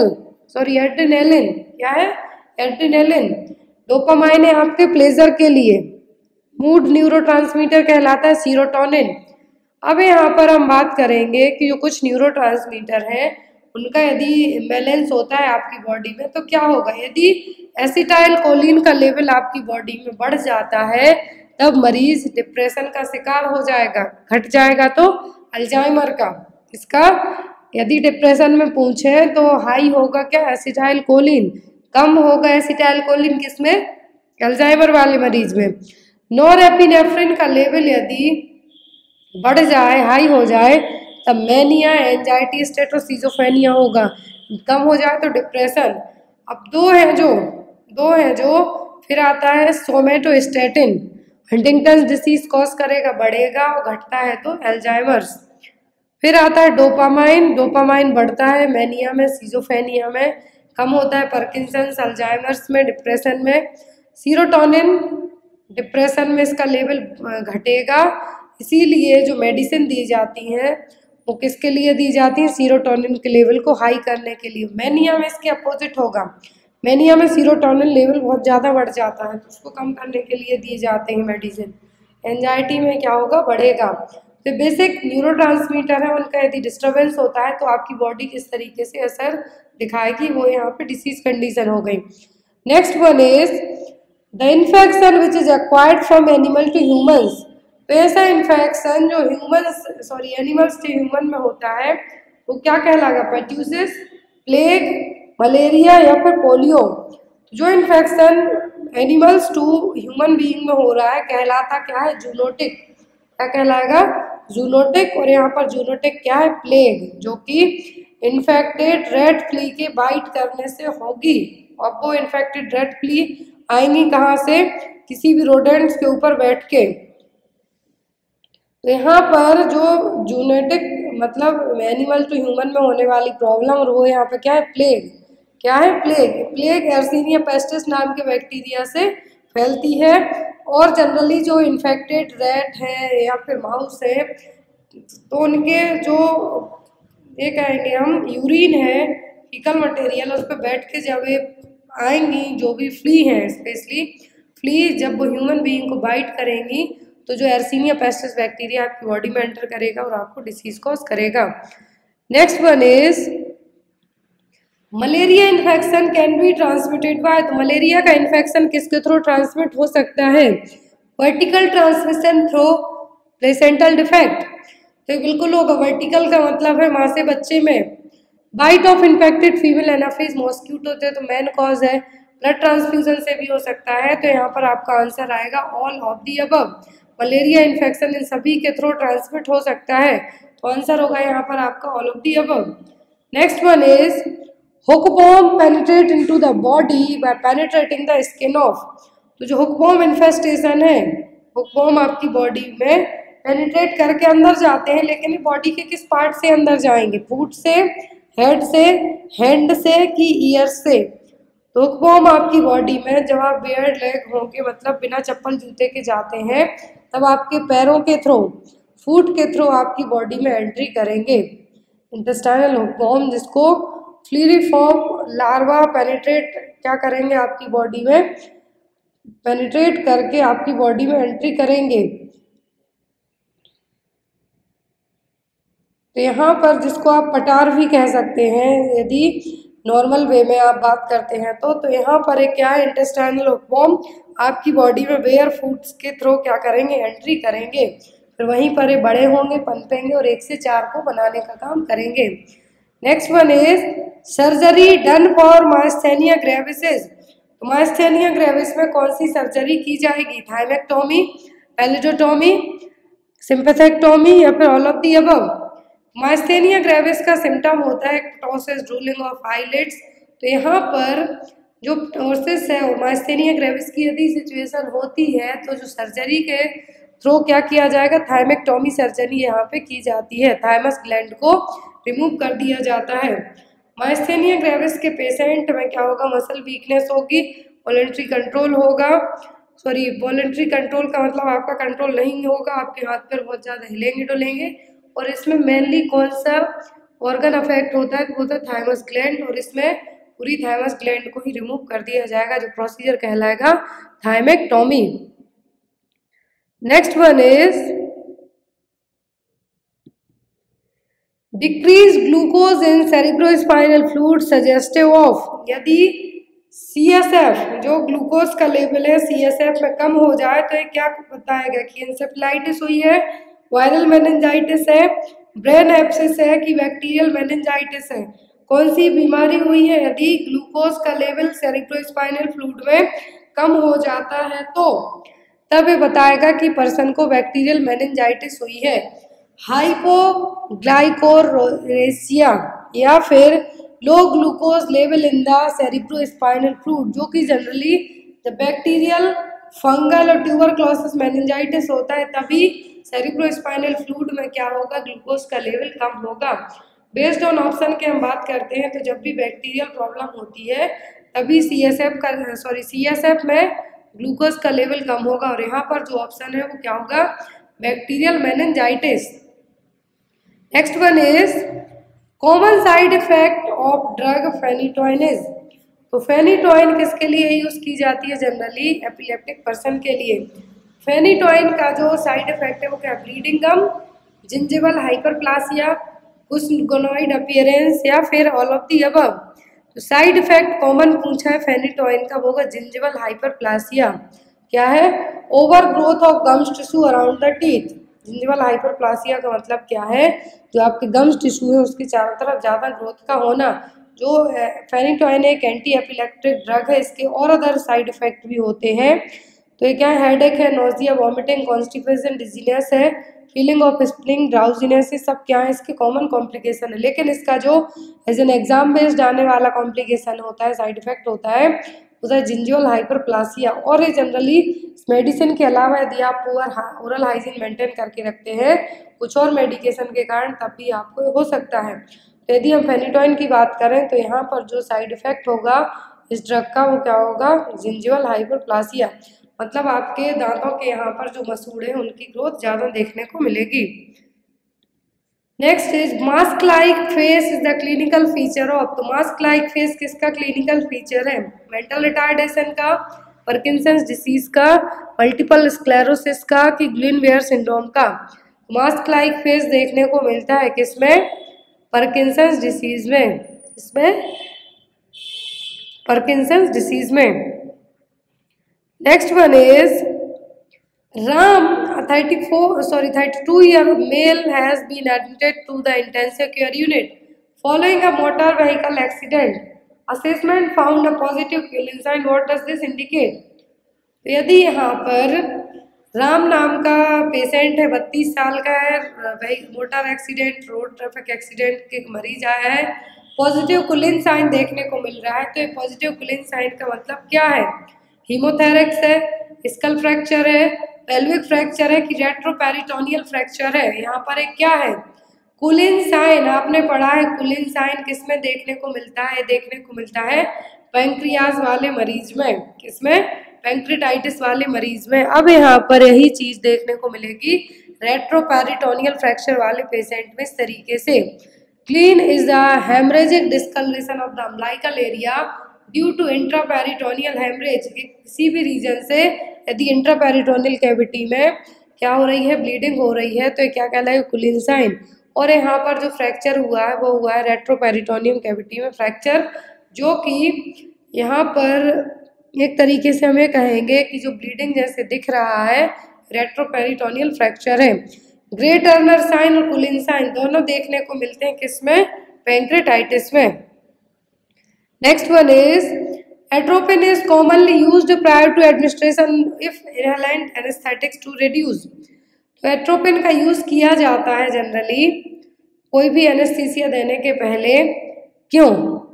सॉरी एड्रेनालिन, क्या है, एड्रेनालिन। डोपामाइन है आपके प्लेजर के लिए। मूड न्यूरोट्रांसमीटर कहलाता है सीरोटोनिन। अब यहाँ पर हम बात करेंगे कि जो कुछ न्यूरोट्रांसमीटर हैं उनका यदि इम्बैलेंस होता है आपकी बॉडी में तो क्या होगा। यदि एसिटाइल कोलिन का लेवल आपकी बॉडी में बढ़ जाता है तब मरीज डिप्रेशन का शिकार हो जाएगा, घट जाएगा तो अल्जाइमर का। इसका यदि डिप्रेशन में पूछे तो हाई होगा क्या, एसिटाइल कोलिन, कम होगा एसिटाइल कोलिन किसमें, अल्जाइमर वाले मरीज में। नॉरएपिनेफ्रिन का लेवल यदि बढ़ जाए, हाई हो जाए, तब मैनिया, एंजाइटी स्टेट और सिजोफ्रेनिया होगा। कम हो जाए तो डिप्रेशन। अब दो है जो दो है जो फिर आता है सोमेटोस्टेटिन, हंटिंगटन डिसीज कॉज करेगा, बढ़ेगा, और घटता है तो अल्जाइमर्स। फिर आता है डोपामाइन, डोपामाइन बढ़ता है मैनिया में, सिजोफ्रेनिया में, कम होता है पार्किंसंस, अल्जाइमर्स में, डिप्रेशन में। सीरोटोनिन, डिप्रेशन में इसका लेवल घटेगा, इसीलिए जो मेडिसिन दी जाती हैं वो किसके लिए दी जाती है, सीरोटोनिन के लेवल को हाई करने के लिए। मैनिया में इसके अपोजिट होगा, मैनिया में सीरोटोनिन लेवल बहुत ज़्यादा बढ़ जाता है तो उसको कम करने के लिए दिए जाते हैं मेडिसिन। एंजाइटी में क्या होगा, बढ़ेगा। तो बेसिक न्यूरोट्रांसमीटर है उनका यदि डिस्टर्बेंस होता है तो आपकी बॉडी किस तरीके से असर दिखाएगी, वो यहाँ पे डिसीज कंडीशन हो गई। Next one is the infection which is acquired from animal to humans. तो ऐसा इन्फेक्शन जो ह्यूमन्स सॉरी एनिमल्स से ह्यूमन में होता है वो क्या कहलाएगा, पर्ट्यूसिस, प्लेग, मलेरिया या फिर पोलियो। जो infection animals to human being में हो रहा है कहलाता क्या है, जूनोटिक। क्या कहलाएगा, जूनोटिक। और यहाँ पर जूनोटिक क्या है, प्लेग, जो कि इन्फेक्टेड रेड फ्ली के बाइट करने से होगी। और वो इन्फेक्टेड रेड फ्ली आएंगी कहाँ से, किसी भी रोडेंट्स के ऊपर बैठ के। तो यहाँ पर जो जूनोटिक मतलब एनिमल टू ह्यूमन में होने वाली प्रॉब्लम, और वो यहाँ पे क्या है, प्लेग। क्या है, प्लेग। प्लेग एर्सीनिया पेस्टिस नाम के बैक्टीरिया से फैलती है। और जनरली जो इन्फेक्टेड रैट है या फिर माउस है तो उनके जो ये कहेंगे हम यूरिन है, फीकल मटेरियल, उस पर बैठ के जब ये आएंगी, जो भी फ्ली हैं स्पेशली फ्ली, जब वो ह्यूमन बीइंग को बाइट करेंगी तो जो एर्सीनिया पेस्टिस बैक्टीरिया आपकी बॉडी में एंटर करेगा और आपको डिसीज कॉज करेगा। Next one is malaria infection can be transmitted by. तो मलेरिया का इन्फेक्शन किसके थ्रू ट्रांसमिट हो सकता है, vertical transmission through placental defect. तो बिल्कुल होगा, वर्टिकल का मतलब है माँ से बच्चे में। Bite of infected female Anopheles mosquito थे तो मेन कॉज है। ब्लड ट्रांसफ्यूजन से भी हो सकता है, तो यहाँ पर आपका आंसर आएगा all of the above. Malaria infection इन सभी के थ्रू ट्रांसमिट हो सकता है, तो आंसर होगा यहाँ पर आपका all of the above. Next one is hookworm penetrate into the body by penetrating the skin of. तो जो हुकवॉर्म इन्फेस्टेशन है, हुकवॉर्म आपकी बॉडी में पेनिट्रेट करके अंदर जाते हैं, लेकिन बॉडी के किस पार्ट से अंदर जाएंगे, फुट से, हेड से, हैंड से कि ईयर से। तो हुकवॉर्म आपकी बॉडी में जब आप बेयर लेग होंगे, मतलब बिना चप्पल जूते के जाते हैं, तब आपके पैरों के थ्रू, फुट के थ्रू आपकी बॉडी में एंट्री करेंगे। इंटेस्टाइनल हुकवॉर्म, जिसको फ्लूरिफॉर्म लार्वा पेनिट्रेट क्या करेंगे, आपकी बॉडी में पेनिट्रेट करके आपकी बॉडी में एंट्री करेंगे। तो यहाँ पर जिसको आप पटार भी कह सकते हैं यदि नॉर्मल वे में आप बात करते हैं तो तो यहाँ पर एक क्या है, इंटेस्टाइनल हुकवॉर्म आपकी बॉडी में बेयर फूड्स के थ्रू क्या करेंगे, एंट्री करेंगे। फिर वहीं पर ये बड़े होंगे, पनपेंगे और एक से चार को बनाने का काम करेंगे। Next one is surgery done for myasthenia gravis. तो माइस्थेनिया ग्रेविस में कौन सी सर्जरी की जाएगी, थाइमेक्टोमी, पैलिडोटोमी, सिंपैथेक्टोमी या फिर all of the above. Myasthenia gravis का सिम्टम होता है टॉसिस, ड्रूलिंग ऑफ आईलिड्स। तो यहाँ पर जो टॉसिस है और माइस्थेनिया ग्रेविस की यदि सिचुएशन होती है तो जो सर्जरी के थ्रू क्या किया जाएगा, थाइमेक्टोमी सर्जरी यहाँ पे की जाती है। थाइमस ग्लैंड को रिमूव कर दिया जाता है। माइस्थेनिया ग्रेविस के पेशेंट में क्या होगा, मसल वीकनेस होगी, वॉलेंट्री कंट्रोल होगा, सॉरी वॉलेंट्री कंट्रोल का मतलब आपका कंट्रोल नहीं होगा, आपके हाथ पैर बहुत ज़्यादा हिलेंगे डुलेंगे। और इसमें मेनली कौन सा ऑर्गन अफेक्ट होता है, तो होता है थाइमस ग्लैंड, और इसमें पूरी थाइमस ग्लैंड को ही रिमूव कर दिया जाएगा, जो प्रोसीजर कहलाएगा thymectomy. Next one is decrease glucose in cerebrospinal fluid suggestive of, यदि सी एस एफ जो ग्लूकोज का लेवल है सी एस एफ में कम हो जाए तो ये क्या बताएगा कि एंसेफेलाइटिस हुई है, वायरल मेनिंजाइटिस है, ब्रेन एब्सिस है कि बैक्टीरियल मेनिंजाइटिस है, कौन सी बीमारी हुई है। यदि ग्लूकोज का लेवल सेरिब्रोस्पाइनल फ्लूइड में कम हो जाता है तो तब ये बताएगा कि पर्सन को बैक्टीरियल मेनिंजाइटिस हुई है। हाइपोग्लाइकोरेसिया या फिर low glucose level in the cerebrospinal fluid, जो कि जनरली जब बैक्टीरियल फंगल और ट्यूबरक्लोसिस मेनिंजाइटिस होता है तभी सेरिब्रोस्पाइनल फ्लूइड में क्या होगा, ग्लूकोज का लेवल कम होगा। बेस्ड ऑन ऑप्शन के हम बात करते हैं तो जब भी बैक्टीरियल प्रॉब्लम होती है तभी सी एस एफ का सॉरी सी एस एफ में ग्लूकोज का लेवल कम होगा, और यहाँ पर जो ऑप्शन है वो क्या होगा, bacterial meningitis. Next one is common side effect of drug phenytoin is. तो फेनिटोइन किसके लिए यूज की जाती है, जनरली एपिलेप्टिक पर्सन के लिए। फेनिटोइन का जो साइड इफेक्ट है वो क्या, ब्लीडिंग गम, जिंजिवल हाइपरप्लासिया, कुछ गोनोइड अपीयरेंस या फिर ऑल ऑफ दी अबव। तो साइड इफेक्ट कॉमन पूछा है फेनिटोइन का, वो होगा जिंजिवल हाइपरप्लासिया। क्या है, over growth of gums tissue around the teeth. Gingival hyperplasia का मतलब क्या है, जो आपके गम्स टिश्यू है उसके चारों तरफ ज़्यादा ग्रोथ का होना। जो फेनिटोइन एक एंटी एपिलेप्टिक ड्रग है, इसके और अदर साइड इफेक्ट भी होते हैं। तो ये क्या है, हेडेक है, नोजिया, वॉमिटिंग, कॉन्स्टिपेशन, डिजीनेस है, फीलिंग ऑफ स्प्लिंग, ड्राउजीनेस, ये सब क्या है इसके कॉमन कॉम्प्लिकेशन है। लेकिन इसका जो एज एन एग्जाम बेस्ड आने वाला कॉम्प्लिकेशन होता है, साइड इफेक्ट होता है, होता है जिंजिवल हाइपरप्लासिया। और ये जनरली मेडिसिन के अलावा यदि आप पुअर ओरल हाइजीन मेंटेन करके रखते हैं कुछ और मेडिकेशन के कारण तब भी आपको हो सकता है। तो यदि हम फेनिटोइन की बात करें तो यहाँ पर जो साइड इफेक्ट होगा इस ड्रग का वो क्या होगा, जिंजिवल हाइपरप्लासिया। मतलब आपके दांतों के यहाँ पर जो मसूड़े हैं उनकी ग्रोथ ज़्यादा देखने को मिलेगी। Next is mask like face is the clinical feature of. तो मास्क लाइक फेस किसका क्लिनिकल फीचर है, मेंटल रिटार्डेशन का, पार्किंसंस डिसीज का, मल्टीपल स्क्लेरोसिस का कि ग्लिनवेयर सिंड्रोम का। मास्क लाइक फेस देखने को मिलता है किसमें, पार्किंसंस डिसीज में, इसमें पार्किंसंस डिसीज में। Next one is Ram, a thirty-four, sorry, thirty-two year male has been admitted to the intensive care unit following a motor vehicle accident. Assessment found a positive killing sign. What does this indicate? तो यदि यहाँ पर राम नाम का patient है, बत्तीस साल का है, motor accident, road traffic accident के मरीज आया है, पॉजिटिव कुलिन साइन देखने को मिल रहा है। तो ये पॉजिटिव कुलिन साइन का मतलब क्या है, हीमोथेरेक्स है, स्कल फ्रैक्चर है, पेल्विक फ्रैक्चर है कि रेट्रोपेरिटोनियल फ्रैक्चर है। यहाँ पर एक क्या है, कुलिन साइन। आपने पढ़ा है कुलिन साइन किसमें देखने को मिलता है, देखने को मिलता है पैंक्रियाज वाले मरीज में, किसमें, पैंक्रेटाइटिस वाले मरीज में। अब यहाँ पर यही चीज देखने को मिलेगी रेट्रोपेरिटोनियल फ्रैक्चर वाले पेशेंट में इस तरीके से। Cullen is the haemorrhagic discolouration of the umbilical area due to intraperitoneal haemorrhage. किसी भी रीजन से यदि इंट्रापेरिटोनियल कैविटी में क्या हो रही है, ब्लीडिंग हो रही है, तो ये क्या कहलाएगा, कुलिन साइन। और यहाँ पर जो फ्रैक्चर हुआ है वो हुआ है रेट्रोपेरिटोनियम कैविटी में फ्रैक्चर, जो कि यहाँ पर एक तरीके से हमें कहेंगे कि जो ब्लीडिंग जैसे दिख रहा है रेट्रोपेरिटोनियल फ्रैक्चर है। ग्रे टर्नर साइन और कुलिन साइन दोनों देखने को मिलते हैं किसमें, पैंक्रेटाइटिस में। Next one is atropine is commonly used prior to administration if inhalant anesthetics to reduce। तो एट्रोपिन का यूज किया जाता है जनरली कोई भी एनेस्थीसिया देने के पहले। क्यों,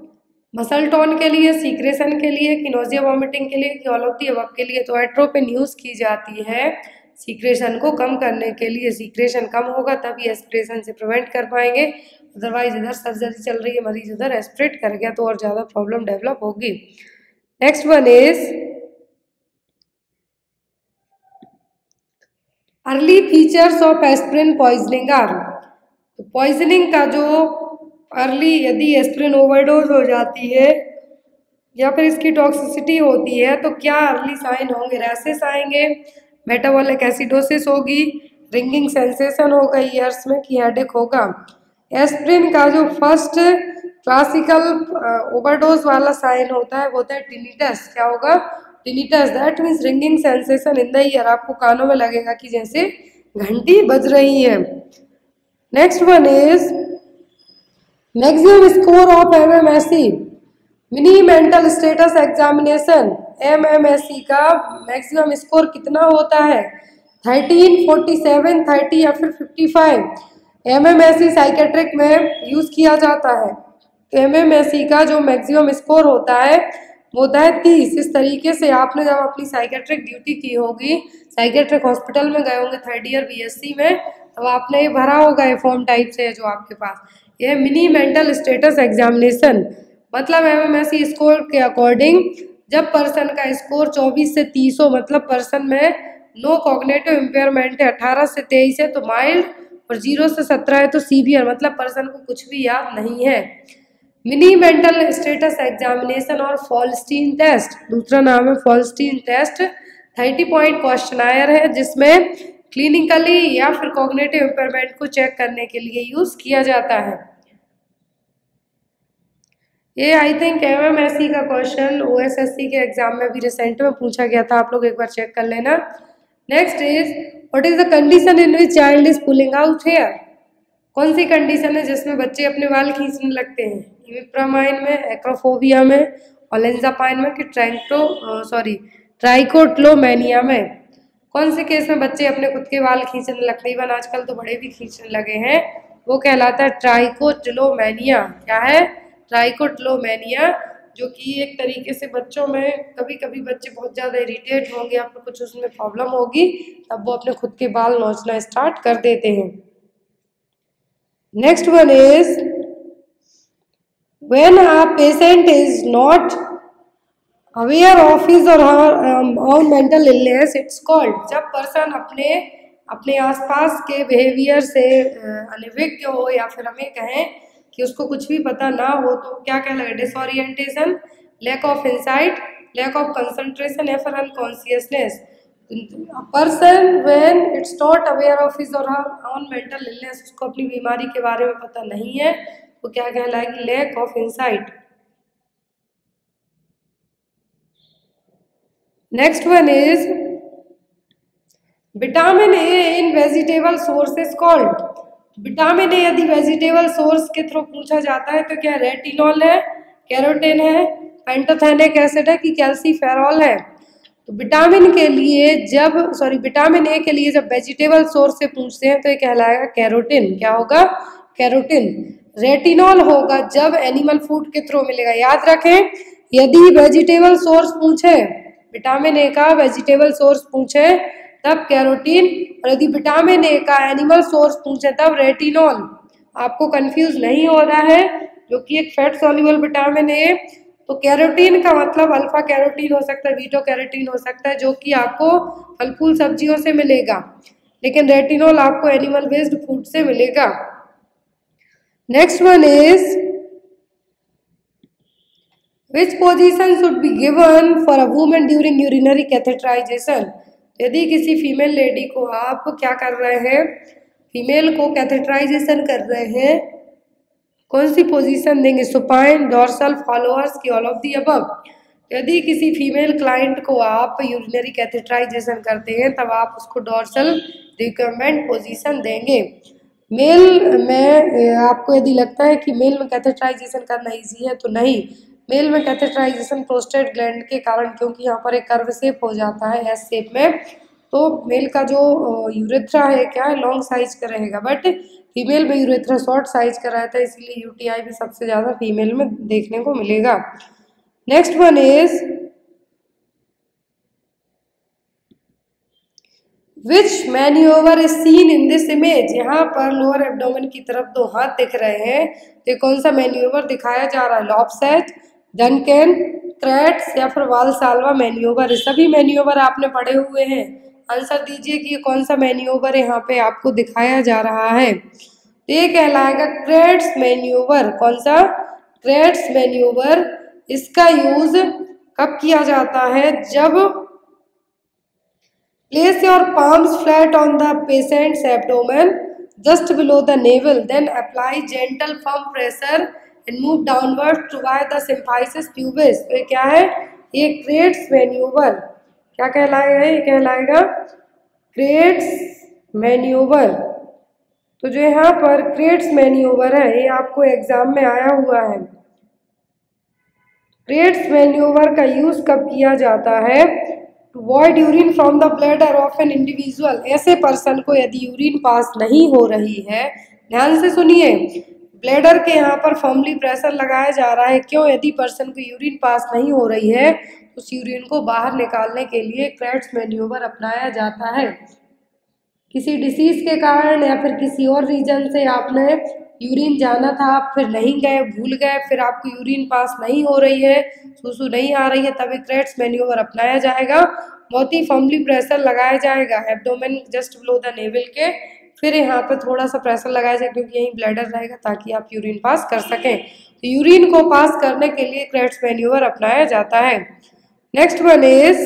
मसल टोन के लिए, सीक्रेशन के लिए, कि नोजिया वॉमिटिंग के लिए, कि ऑल ऑफ दी अबव के लिए। तो एट्रोपिन यूज की जाती है सीक्रेशन को कम करने के लिए। सीक्रेशन कम होगा तभी एस्पिरेशन से प्रिवेंट कर पाएंगे, अदरवाइज इधर सर्जरी चल रही है, मरीज इधर एस्पिरेट कर गया तो और ज़्यादा प्रॉब्लम डेवलप होगी। Next one is early features of aspirin poisoning are. तो पॉइजनिंग का जो अर्ली, यदि एस्पिरिन ओवरडोज हो जाती है या फिर इसकी टॉक्सिसिटी होती है तो क्या अर्ली साइन होंगे? रैसेस आएंगे, मेटाबॉलिक एसिडोसिस होगी, रिंगिंग सेंसेशन होगा ईयर्स में कि हेडेक होगा। एस्प्रिन का जो फर्स्ट क्लासिकल ओवरडोज वाला साइन होता है वो होता है टिनिटस। क्या होगा? Tinnitus. That means ringing sensation in the ear. आपको कानों में लगेगा कि जैसे घंटी बज रही है। Next one is maximum score of MMSC mini mental status examination. MMSC का मैक्सिमम स्कोर कितना होता है? थर्टीन, फोर्टी सेवन, थर्टी या फिर फिफ्टी फाइव। एमएमएससी साइकेट्रिक में यूज किया जाता है। तो एमएमएससी का जो मैक्सिमम स्कोर होता है वो होता है तीस। इस तरीके से आपने जब अपनी साइकेट्रिक ड्यूटी की होगी, साइकेट्रिक हॉस्पिटल में गए होंगे थर्ड ईयर बीएससी में, तब आपने ये भरा होगा ये फॉर्म टाइप से है जो आपके पास, ये मिनी मेंटल स्टेटस एग्जामिनेशन। मतलब एमएमएससी स्कोर के अकॉर्डिंग जब पर्सन का स्कोर चौबीस से तीस हो, मतलब पर्सन में नो कॉग्निटिव इम्पेयरमेंट है, अठारह से तेईस है तो माइल्ड, और जीरो से सत्रह है तो सीवियर, मतलब पर्सन को कुछ भी याद नहीं है। मिनी मेंटल स्टेटस एग्जामिनेशन और फॉल्स्टीन टेस्ट, दूसरा नाम है Folstein test, thirty point questionnaire है जिसमें क्लिनिकली या फिर कॉग्निटिव इम्पेयरमेंट को चेक करने के लिए यूज किया जाता है। ये आई थिंक एमएमएससी का क्वेश्चन ओएसएससी के एग्जाम में भी रिसेंट में पूछा गया था, आप लोग एक बार चेक कर लेना। Next is what is the condition in which child is pulling out hair. कौन सी कंडीशन है जिसमें बच्चे अपने बाल खींचने लगते हैं? इमिप्रामाइन में, एक्रोफोबिया में, ओलेंजापाइन में कि ट्रैंक्टो सॉरी ट्राइकोट्लोमेनिया में? कौन से केस में बच्चे अपने खुद के बाल खींचने लगते हैं? इवन आजकल तो बड़े भी खींचने लगे हैं। वो कहलाता है ट्राइकोट्लोमेनिया। क्या है? ट्राइकोट्लोमेनिया, जो कि एक तरीके से बच्चों में कभी कभी बच्चे बहुत ज़्यादा इरिटेट होंगे या फिर कुछ उसमें प्रॉब्लम होगी, तब वो अपने खुद के बाल नोचना स्टार्ट कर देते हैं। Next one is when a patient is not aware of his or own mental illness it's called. जब पर्सन अपने अपने आसपास के बिहेवियर से अनभिज्ञ हो या फिर हमें कहें कि उसको कुछ भी पता ना हो तो क्या कहलाएगा? Disorientation, lack of insight, lack of concentration या फिर unconsciousness. Person when it's not aware of his or own mental illness, उसको अपनी बीमारी के बारे में पता नहीं है, तो क्या कहलाएगी? Lack of insight. Next one is vitamin A in vegetable source is called. Vitamin A यदि वेजिटेबल सोर्स के थ्रू पूछा जाता है तो क्या रेटिनॉल है, कैरोटीन है, पेंटोथेनिक एसिड है कि कैल्सीफेरॉल है? तो विटामिन के लिए जब सॉरी विटामिन ए के लिए जब वेजिटेबल सोर्स से पूछते हैं तो ये कहलाएगा कैरोटीन। क्या होगा? कैरोटीन। रेटिनॉल होगा जब एनिमल फूड के थ्रू मिलेगा। याद रखें, यदि वेजिटेबल सोर्स पूछे, विटामिन ए का वेजिटेबल सोर्स पूछे तब कैरोटीन, और यदि विटामिन ए का एनिमल सोर्स पूछे तब रेटिनॉल। आपको कंफ्यूज नहीं हो रहा है, जो कि एक फैट सॉल्युबल विटामिन ए। तो कैरोटीन का मतलब अल्फा कैरोटीन हो सकता है, बीटा कैरोटीन हो सकता है, जो कि आपको फल फूल सब्जियों से मिलेगा, लेकिन रेटिनॉल आपको एनिमल बेस्ड फूड से मिलेगा। Next one is which position should be given for a woman during urinary catheterisation. यदि किसी फीमेल लेडी को आप क्या कर रहे हैं, फीमेल को कैथेटराइजेशन कर रहे हैं, कौन सी पोजीशन देंगे? सुपाइन, डॉर्सल, फॉलोअर्स की ऑल ऑफ दी अबव। यदि किसी फीमेल क्लाइंट को आप यूरिनरी कैथेटराइजेशन करते हैं तब आप उसको डॉर्सल रिकमेंड पोजीशन देंगे। मेल में आपको यदि लगता है कि मेल में कैथेटराइजेशन करना इजी है तो नहीं, मेल में कैथेटराइजेशन प्रोस्टेट ग्लैंड के कारण, क्योंकि यहाँ पर एक कर्व शेप हो जाता है एस शेप में, तो मेल का जो यूरेथ्रा है क्या है, लॉन्ग साइज का रहेगा, बट फीमेल में यूरेथ्रा शॉर्ट साइज का रहता है, इसलिए यूटीआई भी सबसे ज़्यादा फीमेल में देखने को मिलेगा। Next one is which manoeuvre is seen in this image. यहाँ पर लोअर एब्डोमेन की तरफ दो हाथ दिख रहे हैं, तो कौन सा मैन्यूवर दिखाया जा रहा है? लॉबसेट, डनकेन, क्रेट्स या फिर वालसाल्वा मैन्यूवर। सभी मैन्यूवर आपने पढ़े हुए हैं। आंसर दीजिए कि कौन सा मैन्यूवर यहाँ पे आपको दिखाया जा रहा है। ये कहलाएगा क्रेट्स मैन्यूवर। कौन सा? Crates manoeuvre. इसका यूज कब किया जाता है? जब place your palms flat on the patient's abdomen just below the navel, then apply gentle firm pressure and move downward to by the symphysis pubis. तो ये क्या है? ये क्रेट्स मैन्यूवर। क्या कहलाएगा? ये कहलाएगा क्रेट्स मैन्यूवर। तो जो यहाँ पर क्रेट्स मैन्यूवर है ये आपको एग्जाम में आया हुआ है। क्रेट्स मैन्यूवर का यूज कब किया जाता है? To avoid urine from the bladder of an individual. ऐसे पर्सन को यदि यूरिन पास नहीं हो रही है, ध्यान से सुनिए, ब्लैडर के यहाँ पर फर्मली प्रेशर लगाया जा रहा है। क्यों? यदि पर्सन को यूरिन पास नहीं हो रही है उस यूरिन को बाहर निकालने के लिए क्रेट्स मैन्यूवर अपनाया जाता है। किसी डिसीज के कारण या फिर किसी और रीजन से आपने यूरिन जाना था, आप फिर नहीं गए, भूल गए, फिर आपको यूरिन पास नहीं हो रही है, सुसु नहीं आ रही है, तभी क्रेट्स मैन्यूवर अपनाया जाएगा। बहुत ही फर्मली प्रेशर लगाया जाएगा abdomen just below the navel के, फिर यहाँ पर थोड़ा सा प्रेशर लगाया जाएगा क्योंकि यहीं ब्लैडर रहेगा ताकि आप यूरिन पास कर सकें। तो यूरिन को पास करने के लिए क्रेट्स मैन्यूवर अपनाया जाता है। Next one is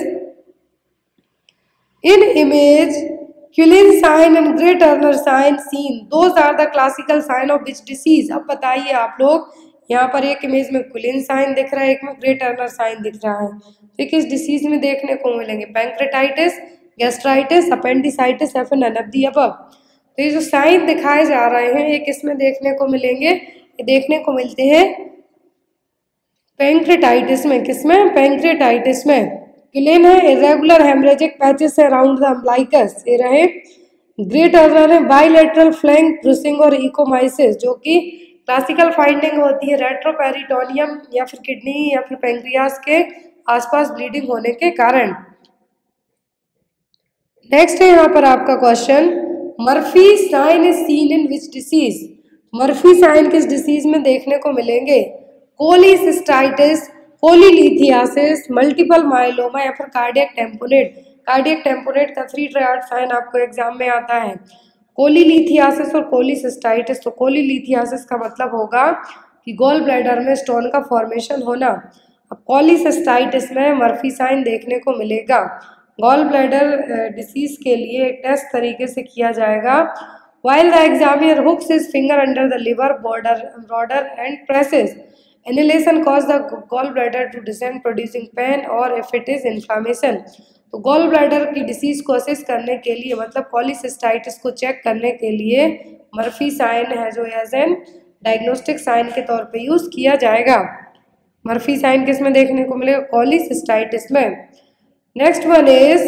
in image Cullen sign and Grey Turner sign seen, those are the classical sign of which disease. अब बताइए आप लोग, यहाँ पर एक इमेज में क्यूलिन साइन दिख रहा है, एक में ग्रे टर्नर साइन दिख रहा है, तो किस डिसीज में देखने को मिलेंगे? पैंक्रेटाइटिस, गैस्ट्राइटिस, अपेंडिसाइटिस या फिर नन ऑफ द अबव। तो ये जो साइन दिखाए जा रहे हैं ये किसमें देखने को मिलेंगे? ये देखने को मिलते हैं पैंक्रेटाइटिस में। किसमें? पैंक्रेटाइटिस में। क्यूलिन है इरेगुलर हेमरेजिक पैचेस है अराउंड द अम्ब्लाइकस, ये रहे। ग्रे टर्नर है बाइलेटरल फ्लैंक ब्रूसिंग और इकोमाइसिस, जो कि क्लासिकल फाइंडिंग होती है रेट्रोपेरिटोनियम या फिर किडनी या फिर पैंक्रियास के आसपास ब्लीडिंग होने के कारण। नेक्स्ट है यहाँ पर आपका question, Murphy sign is seen in which disease. Murphy sign किस डिसीज में देखने को मिलेंगे? कोलिसिस्टाइटिस, कोलिलिथियासिस, मल्टीपल माइलोमा या फिर कार्डियक टेम्पोनेट। कार्डियक टेम्पोनेट का थ्री ट्रायड साइन आपको एग्जाम में आता है, कोलिलिथियासिस और कोलिसिस्टाइटिस। तो कोलिलिथियासिस का मतलब होगा कि गॉल ब्लैडर में स्टोन का फॉर्मेशन होना। अब कोलिसिस्टाइटिस में मर्फी साइन देखने को मिलेगा। गॉल ब्लैडर डिसीज के लिए एक टेस्ट तरीके से किया जाएगा। while the examiner hooks his finger under the liver border border and presses, annihilation cause the gallbladder to descend producing pain or if it is inflammation। तो गॉल ब्लैडर की disease को असेस करने के लिए, मतलब कोलिसिस्टाइटिस को check करने के लिए मर्फी साइन है जो एज एन डायग्नोस्टिक साइन के तौर पे यूज किया जाएगा। मर्फी साइन किस में देखने को मिलेगा? कोलिसिस्टाइटिस में। Next one is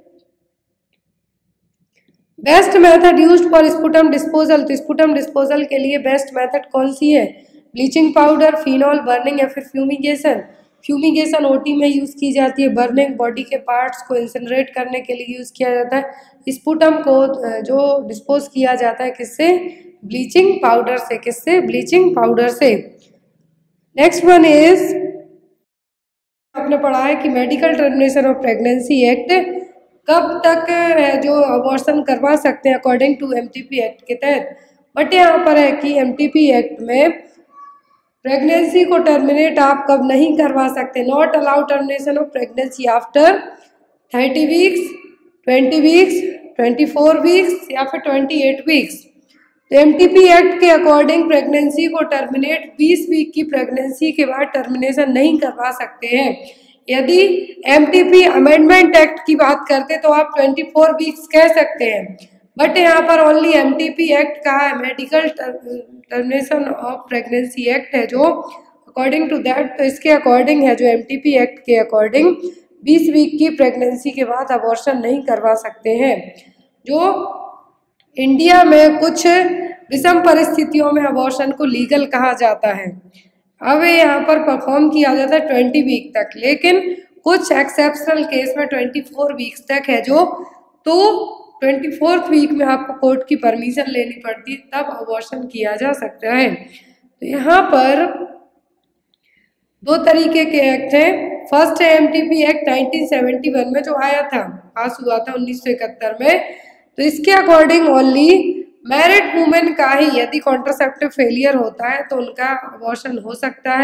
best method used for sputum disposal. तो स्पुटम डिस्पोजल के लिए बेस्ट मेथड कौन सी है? ब्लीचिंग पाउडर, फिनॉल, बर्निंग या फिर फ्यूमिगेशन। फ्यूमिगेशन ओटी में यूज की जाती है। बर्निंग बॉडी के पार्ट्स को इंसिनरेट करने के लिए यूज किया जाता है। स्पुटम को जो डिस्पोज किया जाता है किससे? ब्लीचिंग पाउडर से। किससे? ब्लीचिंग पाउडर से। नेक्स्ट वन इज, आपने पढ़ा है कि medical termination of pregnancy act कब तक जो अबॉर्शन करवा सकते हैं अकॉर्डिंग टू एमटीपी एक्ट के तहत। बट यहाँ पर है कि एमटीपी एक्ट में प्रेगनेंसी को टर्मिनेट आप कब नहीं करवा सकते। Not allow termination of pregnancy after thirty weeks, twenty weeks, twenty four weeks या फिर ट्वेंटी एट वीक्स। तो एमटीपी एक्ट के अकॉर्डिंग प्रेगनेंसी को टर्मिनेट बीस वीक की प्रेगनेंसी के बाद टर्मिनेशन नहीं करवा सकते हैं। यदि एमटीपी अमेंडमेंट एक्ट की बात करते तो आप ट्वेंटी फोर वीक्स कह सकते हैं, बट यहाँ पर ओनली एमटीपी एक्ट का है, medical termination of pregnancy act है जो अकॉर्डिंग टू दैट, तो इसके अकॉर्डिंग है जो एमटीपी एक्ट के अकॉर्डिंग बीस वीक की प्रेगनेंसी के बाद अबॉर्शन नहीं करवा सकते हैं। जो इंडिया में कुछ विषम परिस्थितियों में अबॉर्शन को लीगल कहा जाता है। अब यहाँ पर परफॉर्म किया जाता है ट्वेंटी वीक तक, लेकिन कुछ एक्सेप्शनल केस में ट्वेंटी फोर वीक्स तक है जो, तो ट्वेंटी फोर्थ वीक में आपको कोर्ट की परमिशन लेनी पड़ती है तब अबॉर्शन किया जा सकता है। तो यहाँ पर दो तरीके के एक्ट हैं। फर्स्ट है MTP act nineteen seventy one में जो आया था, पास हुआ था उन्नीस सौ इकहत्तर में। तो इसके अकॉर्डिंग ओनली मैरिड वुमेन का ही यदि कॉन्ट्रासेप्टिव फेलियर होता है तो उनका अबॉर्शन हो सकता है।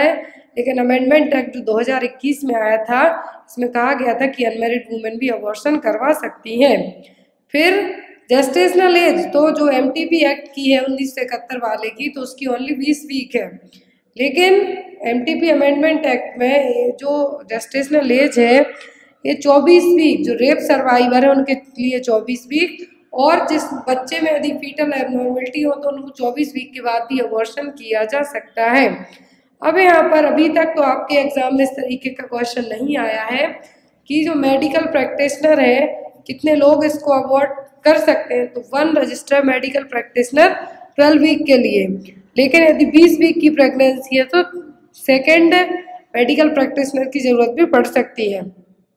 लेकिन अमेंडमेंट एक्ट जो दो हज़ार इक्कीस में आया था, इसमें कहा गया था कि अनमैरिड वुमेन भी अबॉर्शन करवा सकती हैं। फिर जेस्टेशनल एज, तो जो एमटीपी एक्ट की है उन्नीस सौ इकहत्तर वाले की, तो उसकी ओनली बीस वीक है, लेकिन एमटीपी अमेंडमेंट एक्ट में ये जो जेस्टेशनल एज है ये चौबीस वीक, जो रेप सर्वाइवर है उनके लिए चौबीस वीक, और जिस बच्चे में यदि फीटल एबनॉर्मलिटी हो तो उनको चौबीस वीक के बाद भी अबॉर्शन किया जा सकता है। अब यहाँ पर अभी तक तो आपके एग्जाम में इस तरीके का क्वेश्चन नहीं आया है कि जो मेडिकल प्रैक्टिशनर है कितने लोग इसको अवॉर्ड कर सकते हैं, तो one registered medical practitioner twelve week के लिए, लेकिन यदि बीस वीक की प्रेगनेंसी है तो सेकेंड मेडिकल प्रैक्टिशनर की जरूरत भी पड़ सकती है।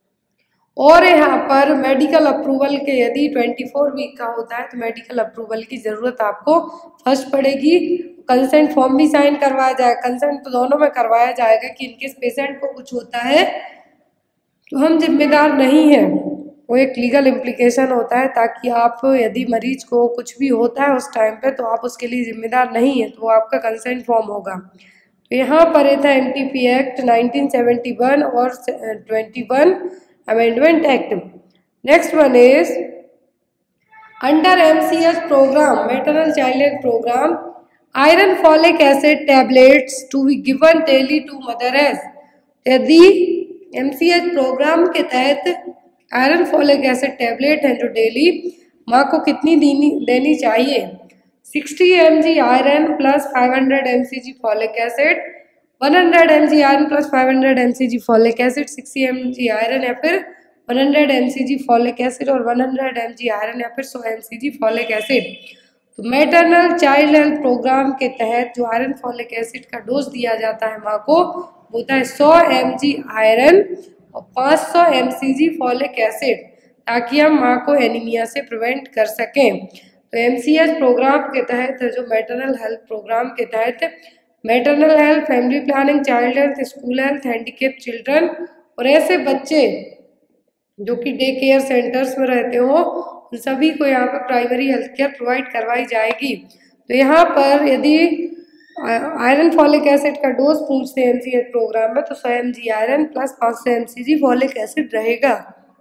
और यहाँ पर मेडिकल अप्रूवल के यदि चौबीस वीक का होता है तो मेडिकल अप्रूवल की ज़रूरत आपको फर्स्ट पड़ेगी। कंसेंट फॉर्म भी साइन करवाया जाएगा, कंसेंट तो दोनों में करवाया जाएगा कि इनकेस पेशेंट को कुछ होता है तो हम जिम्मेदार नहीं हैं, वो एक लीगल इम्प्लीकेशन होता है, ताकि आप यदि मरीज को कुछ भी होता है उस टाइम पे तो आप उसके लिए जिम्मेदार नहीं है, तो वो आपका कंसेंट फॉर्म होगा। तो यहाँ पर ये था MTP act nineteen seventy one और इक्कीस amendment act. Next one is under MCH programme, maternal child health programme, iron folic acid tablets to be given daily to mother age. यदि एमसीएच प्रोग्राम के तहत आयरन फॉलिक एसिड टैबलेट है जो daily माँ को कितनी देनी देनी चाहिए, साठ M G iron plus five hundred M C G folic acid, hundred M G iron plus five hundred M C G folic acid, sixty M G iron या फिर hundred M C G folic acid और hundred M G iron या फिर सौ M C G folic acid. तो maternal child health programme के तहत जो आयरन फॉलिक एसिड का डोज दिया जाता है माँ को वो होता है सौ एम जी आयरन और पाँच सौ M C G folic acid, ताकि हम माँ को एनीमिया से प्रिवेंट कर सकें। तो एमसीएच प्रोग्राम के तहत जो मैटरनल हेल्थ प्रोग्राम के तहत maternal health, family planning, child health, school health, handicap children और ऐसे बच्चे जो कि डे केयर सेंटर्स में रहते हो उन सभी को यहाँ पर प्राइमरी हेल्थ केयर प्रोवाइड करवाई जाएगी। तो यहाँ पर यदि आयरन फॉलिक एसिड का डोज पूछते हैं एमसीएच प्रोग्राम में तो सौ एम जी आयरन प्लस पाँच सौ M C G folic acid रहेगा।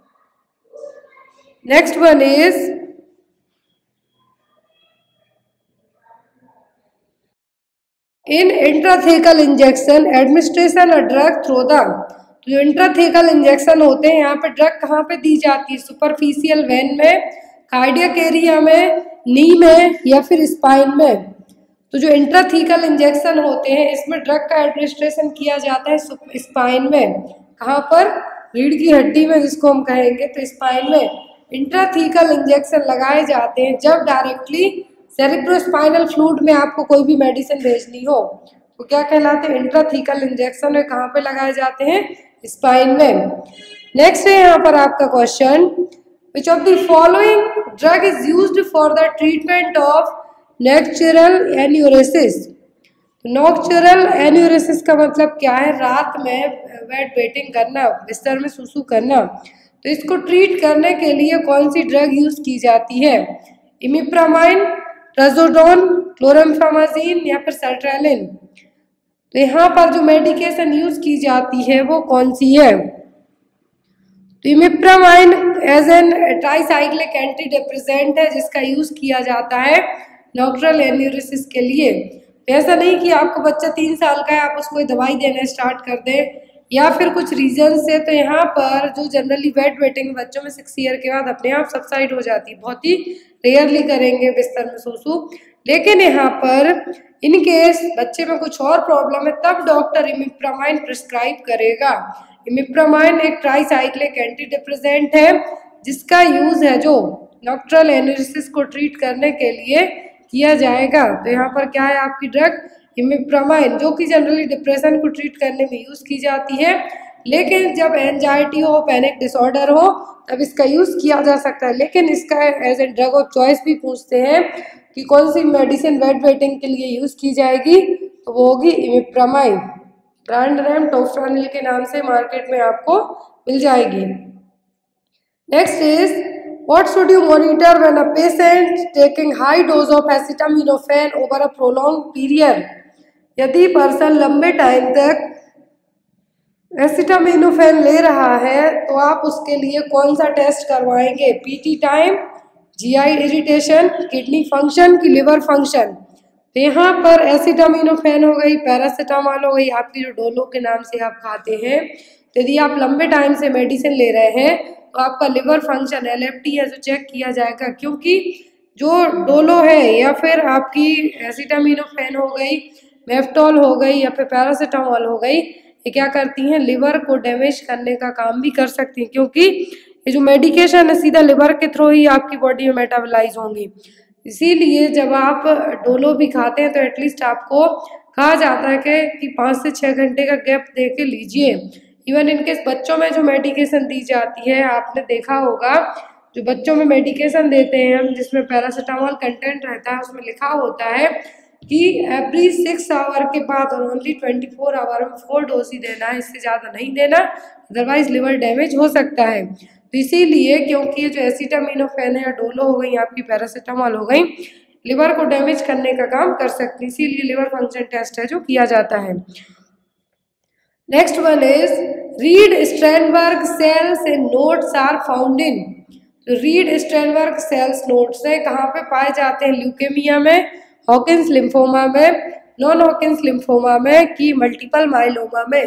Next one is in intrathecal injection administration a drug through the, तो जो इंट्राथेकल इंजेक्शन होते हैं यहाँ पे ड्रग कहाँ पे दी जाती है, सुपरफिशियल वेन में, कार्डियक एरिया में, नी में या फिर स्पाइन में। तो जो इंट्राथेकल इंजेक्शन होते हैं इसमें ड्रग का एडमिनिस्ट्रेशन किया जाता है स्पाइन में, कहाँ पर, रीढ़ की हड्डी में जिसको हम कहेंगे, तो स्पाइन में इंट्राथेकल इंजेक्शन लगाए जाते हैं जब डायरेक्टली सेरिब्रोस्पाइनल फ्लूइड में आपको कोई भी मेडिसिन भेजनी हो, तो क्या कहलाते हैं, इंट्राथेकल इंजेक्शन है, कहाँ पे लगाए जाते हैं, स्पाइन में। नेक्स्ट है यहाँ पर आपका question, which of the following drug is used for the treatment of nocturnal enuresis. Nocturnal enuresis का मतलब क्या है, रात में बेड वेटिंग करना, बिस्तर में सुसु करना, तो इसको ट्रीट करने के लिए कौन सी ड्रग यूज की जाती है, इमिप्रामाइन, ट्राजोडोन, क्लोरम्फामाजिन या फिर सर्ट्रेलिन। तो यहाँ पर जो मेडिकेशन यूज की जाती है वो कौन सी है, तो imipramine as an tricyclic anti depressant है जिसका यूज किया जाता है नॉक्टर्नल एन्यूरेसिस के लिए। ऐसा नहीं कि आपको बच्चा तीन साल का है आप उसको दवाई देना स्टार्ट कर दें या फिर कुछ रीजन से, तो यहाँ पर जो जनरली बेड वेटिंग बच्चों में सिक्स ईयर के बाद अपने आप सबसाइड हो जाती है, बहुत ही रेयरली करेंगे बिस्तर में सूसू, लेकिन यहाँ पर इन केस बच्चे में कुछ और प्रॉब्लम है तब डॉक्टर इमिप्रामाइन प्रिस्क्राइब करेगा। इमिप्रामाइन एक ट्राइसाइक्लिक एंटी डिप्रेसेंट है जिसका यूज है जो नॉक्टर्नल एन्यूरेसिस को ट्रीट करने के लिए किया जाएगा। तो यहाँ पर क्या है आपकी ड्रग इमिप्रामाइन, जो कि जनरली डिप्रेशन को ट्रीट करने में यूज की जाती है, लेकिन जब एंजाइटी हो, पैनिक डिसऑर्डर हो तब इसका यूज किया जा सकता है, लेकिन इसका as a drug of choice भी पूछते हैं कि कौन सी मेडिसिन बेड वेटिंग के लिए यूज की जाएगी, तो वो होगी इमिप्रामाइन। ब्रांड नेम टोफ्रानिल के नाम से मार्केट में आपको मिल जाएगी। Next is What should you monitor when a patient taking high dose of acetaminophen over a prolonged period? यदि पर्सन लंबे टाइम तक एसिटामिनोफेन ले रहा है तो आप उसके लिए कौन सा टेस्ट करवाएंगे? PT time, GI irritation, kidney function की लिवर फंक्शन। तो यहाँ पर एसिटामिनोफेन हो गई, पैरासीटामोल हो गई, आपकी जो डोलो के नाम से आप खाते हैं। तो यदि आप लंबे टाइम से मेडिसिन ले रहे हैं तो आपका liver function L F T है जो चेक किया जाएगा, क्योंकि जो डोलो है या फिर आपकी एसिटामिनोफेन हो गई, मेफ्टॉल हो गई या फिर पैरासीटामोल हो गई, ये क्या करती हैं? लिवर को डैमेज करने का काम भी कर सकती हैं, क्योंकि ये जो मेडिकेशन है सीधा लिवर के थ्रू ही आपकी बॉडी में मेटाबोलाइज होंगी। इसीलिए जब आप डोलो भी खाते हैं तो एटलीस्ट आपको कहा जाता है कि, कि पाँच से छः घंटे का गैप दे के लीजिए। इवन इनके बच्चों में जो मेडिकेशन दी जाती है, आपने देखा होगा जो बच्चों में मेडिकेशन देते हैं हम, जिसमें पैरासीटामोल कंटेंट रहता है, उसमें लिखा होता है कि एवरी सिक्स आवर के बाद और ओनली ट्वेंटी फोर आवर में फोर डोज ही देना है, इससे ज़्यादा नहीं देना, अदरवाइज लिवर डैमेज हो सकता है। तो इसीलिए क्योंकि ये जो एसिटामिनोफेन है या डोलो हो गई, आपकी पैरासीटामोल हो गई, लिवर को डैमेज करने का काम कर सकती है, इसीलिए लिवर फंक्शन टेस्ट है जो किया जाता है। Next one is Reed Sternberg cells and nodes are found in. Reed Sternberg cells nodes है कहाँ पे पाए जाते हैं? ल्यूकेमिया में, हॉकिंस लिम्फोमा में, नॉन हॉकिंस लिम्फोमा में, की मल्टीपल माइलोमा में।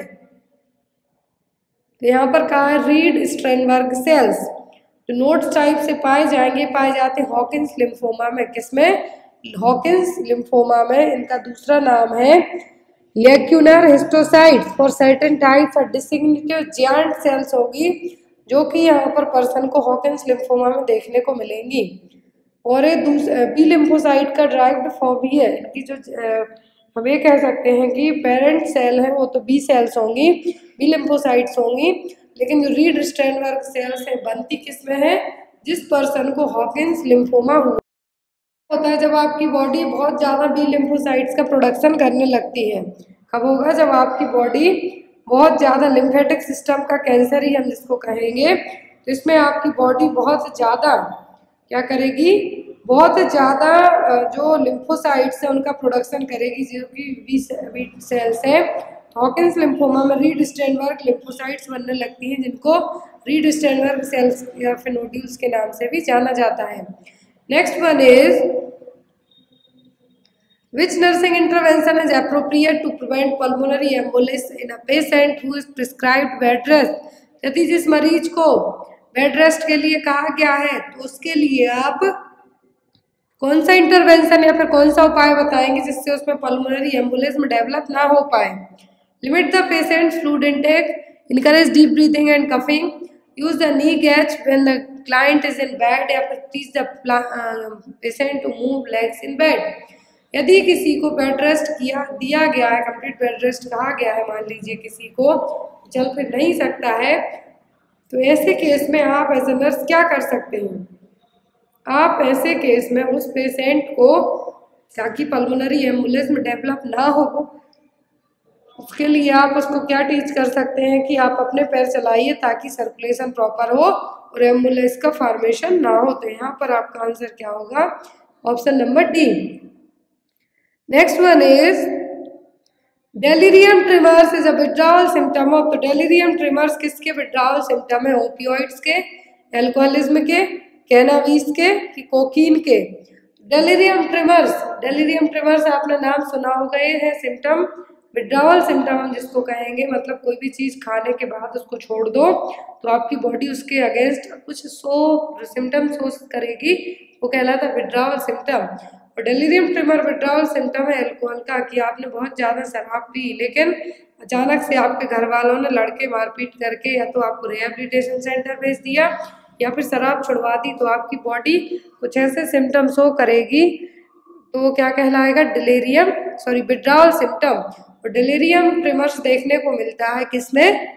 तो यहाँ पर कहा है रीड स्ट्रेनबर्ग सेल्स जो नोड्स टाइप से पाए जाएंगे, पाए जाते हैं हॉकिंस लिम्फोमा में। किसमें? हॉकिंस लिम्फोमा में। इनका दूसरा नाम है lacunar histiocytes for certain types of distinctive giant cells होगी, जो कि यहाँ पर पर्सन को हॉकिंस लिम्फोमा में देखने को मिलेंगी। और ये दूसरा बी लिम्फोसाइट का ड्राइव्ड फॉर्म ही है। इनकी जो हम ये कह सकते हैं कि पेरेंट सेल है वो तो बी सेल्स होंगी, बी लिम्फोसाइट्स होंगी, लेकिन जो रीड स्ट्रेनबर्ग सेल्स है बनती किसमें है? जिस पर्सन को हॉकिंस लिम्फोमा हुआ होता है, जब आपकी बॉडी बहुत ज़्यादा बी लिम्फोसाइट्स का प्रोडक्शन करने लगती है। कब होगा? जब आपकी बॉडी बहुत ज़्यादा लिम्फेटिक सिस्टम का कैंसर ही हम जिसको कहेंगे, तो इसमें आपकी बॉडी बहुत ज़्यादा क्या करेगी? बहुत ज़्यादा जो लिम्फोसाइट्स है उनका प्रोडक्शन करेगी, जो कि बी सेल्स है। हॉकिंस लिम्फोमा में रीड स्ट्रेनबर्ग लिम्फोसाइट्स बनने लगती हैं, जिनको रीड स्ट्रेनबर्ग सेल्स या फिर नोड्यूल्स के नाम से भी जाना जाता है। Next one is Which nursing intervention is appropriate to prevent pulmonary embolism in a patient who is prescribed bed rest? यदि जिस मरीज को बेड रेस्ट के लिए कहा गया है तो उसके लिए आप कौन सा इंटरवेंशन या फिर कौन सा उपाय बताएंगे जिससे उसमें पल्मोनरी एम्बुलिज्म डेवलप ना हो पाए? Limit the patient's fluid intake, encourage deep breathing and coughing, use the knee gatch when the client is in bed, या फिर teach the patient to move legs in bed. यदि किसी को बेड रेस्ट किया दिया गया है, कंप्लीट बेड रेस्ट कहा गया है, मान लीजिए किसी को चल फिर नहीं सकता है, तो ऐसे केस में आप एज ए नर्स क्या कर सकते हैं? आप ऐसे केस में उस पेशेंट को, ताकि पल्मोनरी एम्बुलिज्म डेवलप ना हो, उसके लिए आप उसको क्या टीच कर सकते हैं कि आप अपने पैर चलाइए ताकि सर्कुलेशन प्रॉपर हो और एम्बुलेंस का फॉर्मेशन ना हो। तो यहाँ पर आपका आंसर क्या होगा? Option number D. Next one is delirium tremens is a withdrawal symptom of. तो डेलीरियम ट्रिमर्स किसके विड्रॉवल सिम्टम है? ओपियोइड्स के, एल्कोहलिज्म के, कैनाबीस के, कि कोकीन के? डेलीरियम ट्रिमर्स, डेलीरियम ट्रिमर्स आपने नाम सुना होगा, ये है सिम्टम, विड्रॉवल सिम्टम हम जिसको कहेंगे, मतलब कोई भी चीज़ खाने के बाद उसको छोड़ दो तो आपकी बॉडी उसके अगेंस्ट कुछ सो सिम्टम शो करेगी, वो कहलाता है विड्रॉवल सिम्टम। और डेलीरियम ट्रिमर विड्रॉवल सिम्टम है अल्कोहल का, कि आपने बहुत ज़्यादा शराब पी, लेकिन अचानक से आपके घर वालों ने लड़के मारपीट करके या तो आपको रिहेबिलिटेशन सेंटर भेज दिया या फिर शराब छुड़वा दी, तो आपकी बॉडी कुछ ऐसे सिम्टम शो करेगी, तो वो क्या कहलाएगा? Delirium sorry withdrawal symptom. और डिलीरियम ट्रिमर्स देखने को मिलता है किसमें?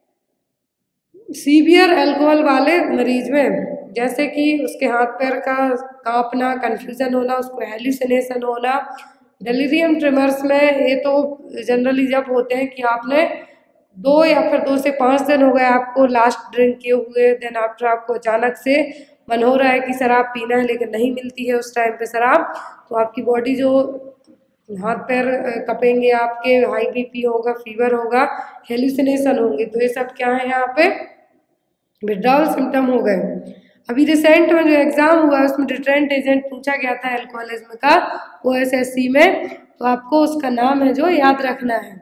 सीवियर अल्कोहल वाले मरीज में, जैसे कि उसके हाथ पैर का कांपना, कन्फ्यूजन होना, उसको हेलुसिनेशन होना। डेलीरियम ट्रिमर्स में ये तो जनरली जब होते हैं कि आपने दो या फिर दो से पाँच दिन हो गए आपको लास्ट ड्रिंक किए हुए, देन आफ्टर आपको अचानक से मन हो रहा है कि शराब पीना है लेकिन नहीं मिलती है उस टाइम पे शराब, तो आपकी बॉडी जो हाथ पैर कपेंगे आपके, हाई बीपी होगा, फीवर होगा, हेलुसिनेशन होंगे। तो ये सब क्या है यहाँ पे विड्रॉल सिम्टम हो गए। अभी रिसेंट में जो एग्जाम हुआ है उसमें डिटरेंट एजेंट पूछा गया था अल्कोहलिज्म का ओ एस एस सी में, तो आपको उसका नाम है जो याद रखना है,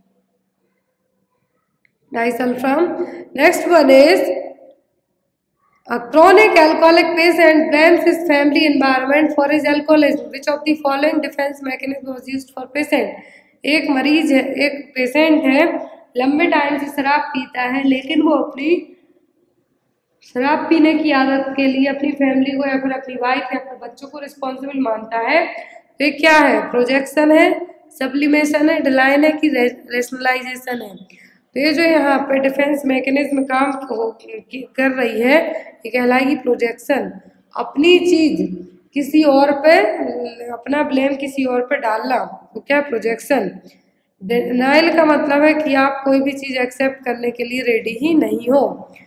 disulfiram. Next one is a chronic alcoholic patient blames his family environment for his alcoholism. Which of the following defense mechanism was used for patient? एक मरीज है, एक पेशेंट है, लंबे टाइम से शराब पीता है, लेकिन वो अपनी शराब पीने की आदत के लिए अपनी फैमिली को या फिर अपनी वाइफ या अपने बच्चों को रिस्पॉन्सिबल मानता है। तो ये क्या है, प्रोजेक्शन है, सब्लिमेशन है, डिलाइन है कि रेशनलाइजेशन है। तो ये जो यहाँ पे डिफेंस मैकेनिज्म काम कर रही है ये कहलाएगी प्रोजेक्शन। अपनी चीज किसी और पे, अपना ब्लेम किसी और पे डालना, तो क्या प्रोजेक्शन। डिनाइल का मतलब है कि आप कोई भी चीज एक्सेप्ट करने के लिए रेडी ही नहीं हो।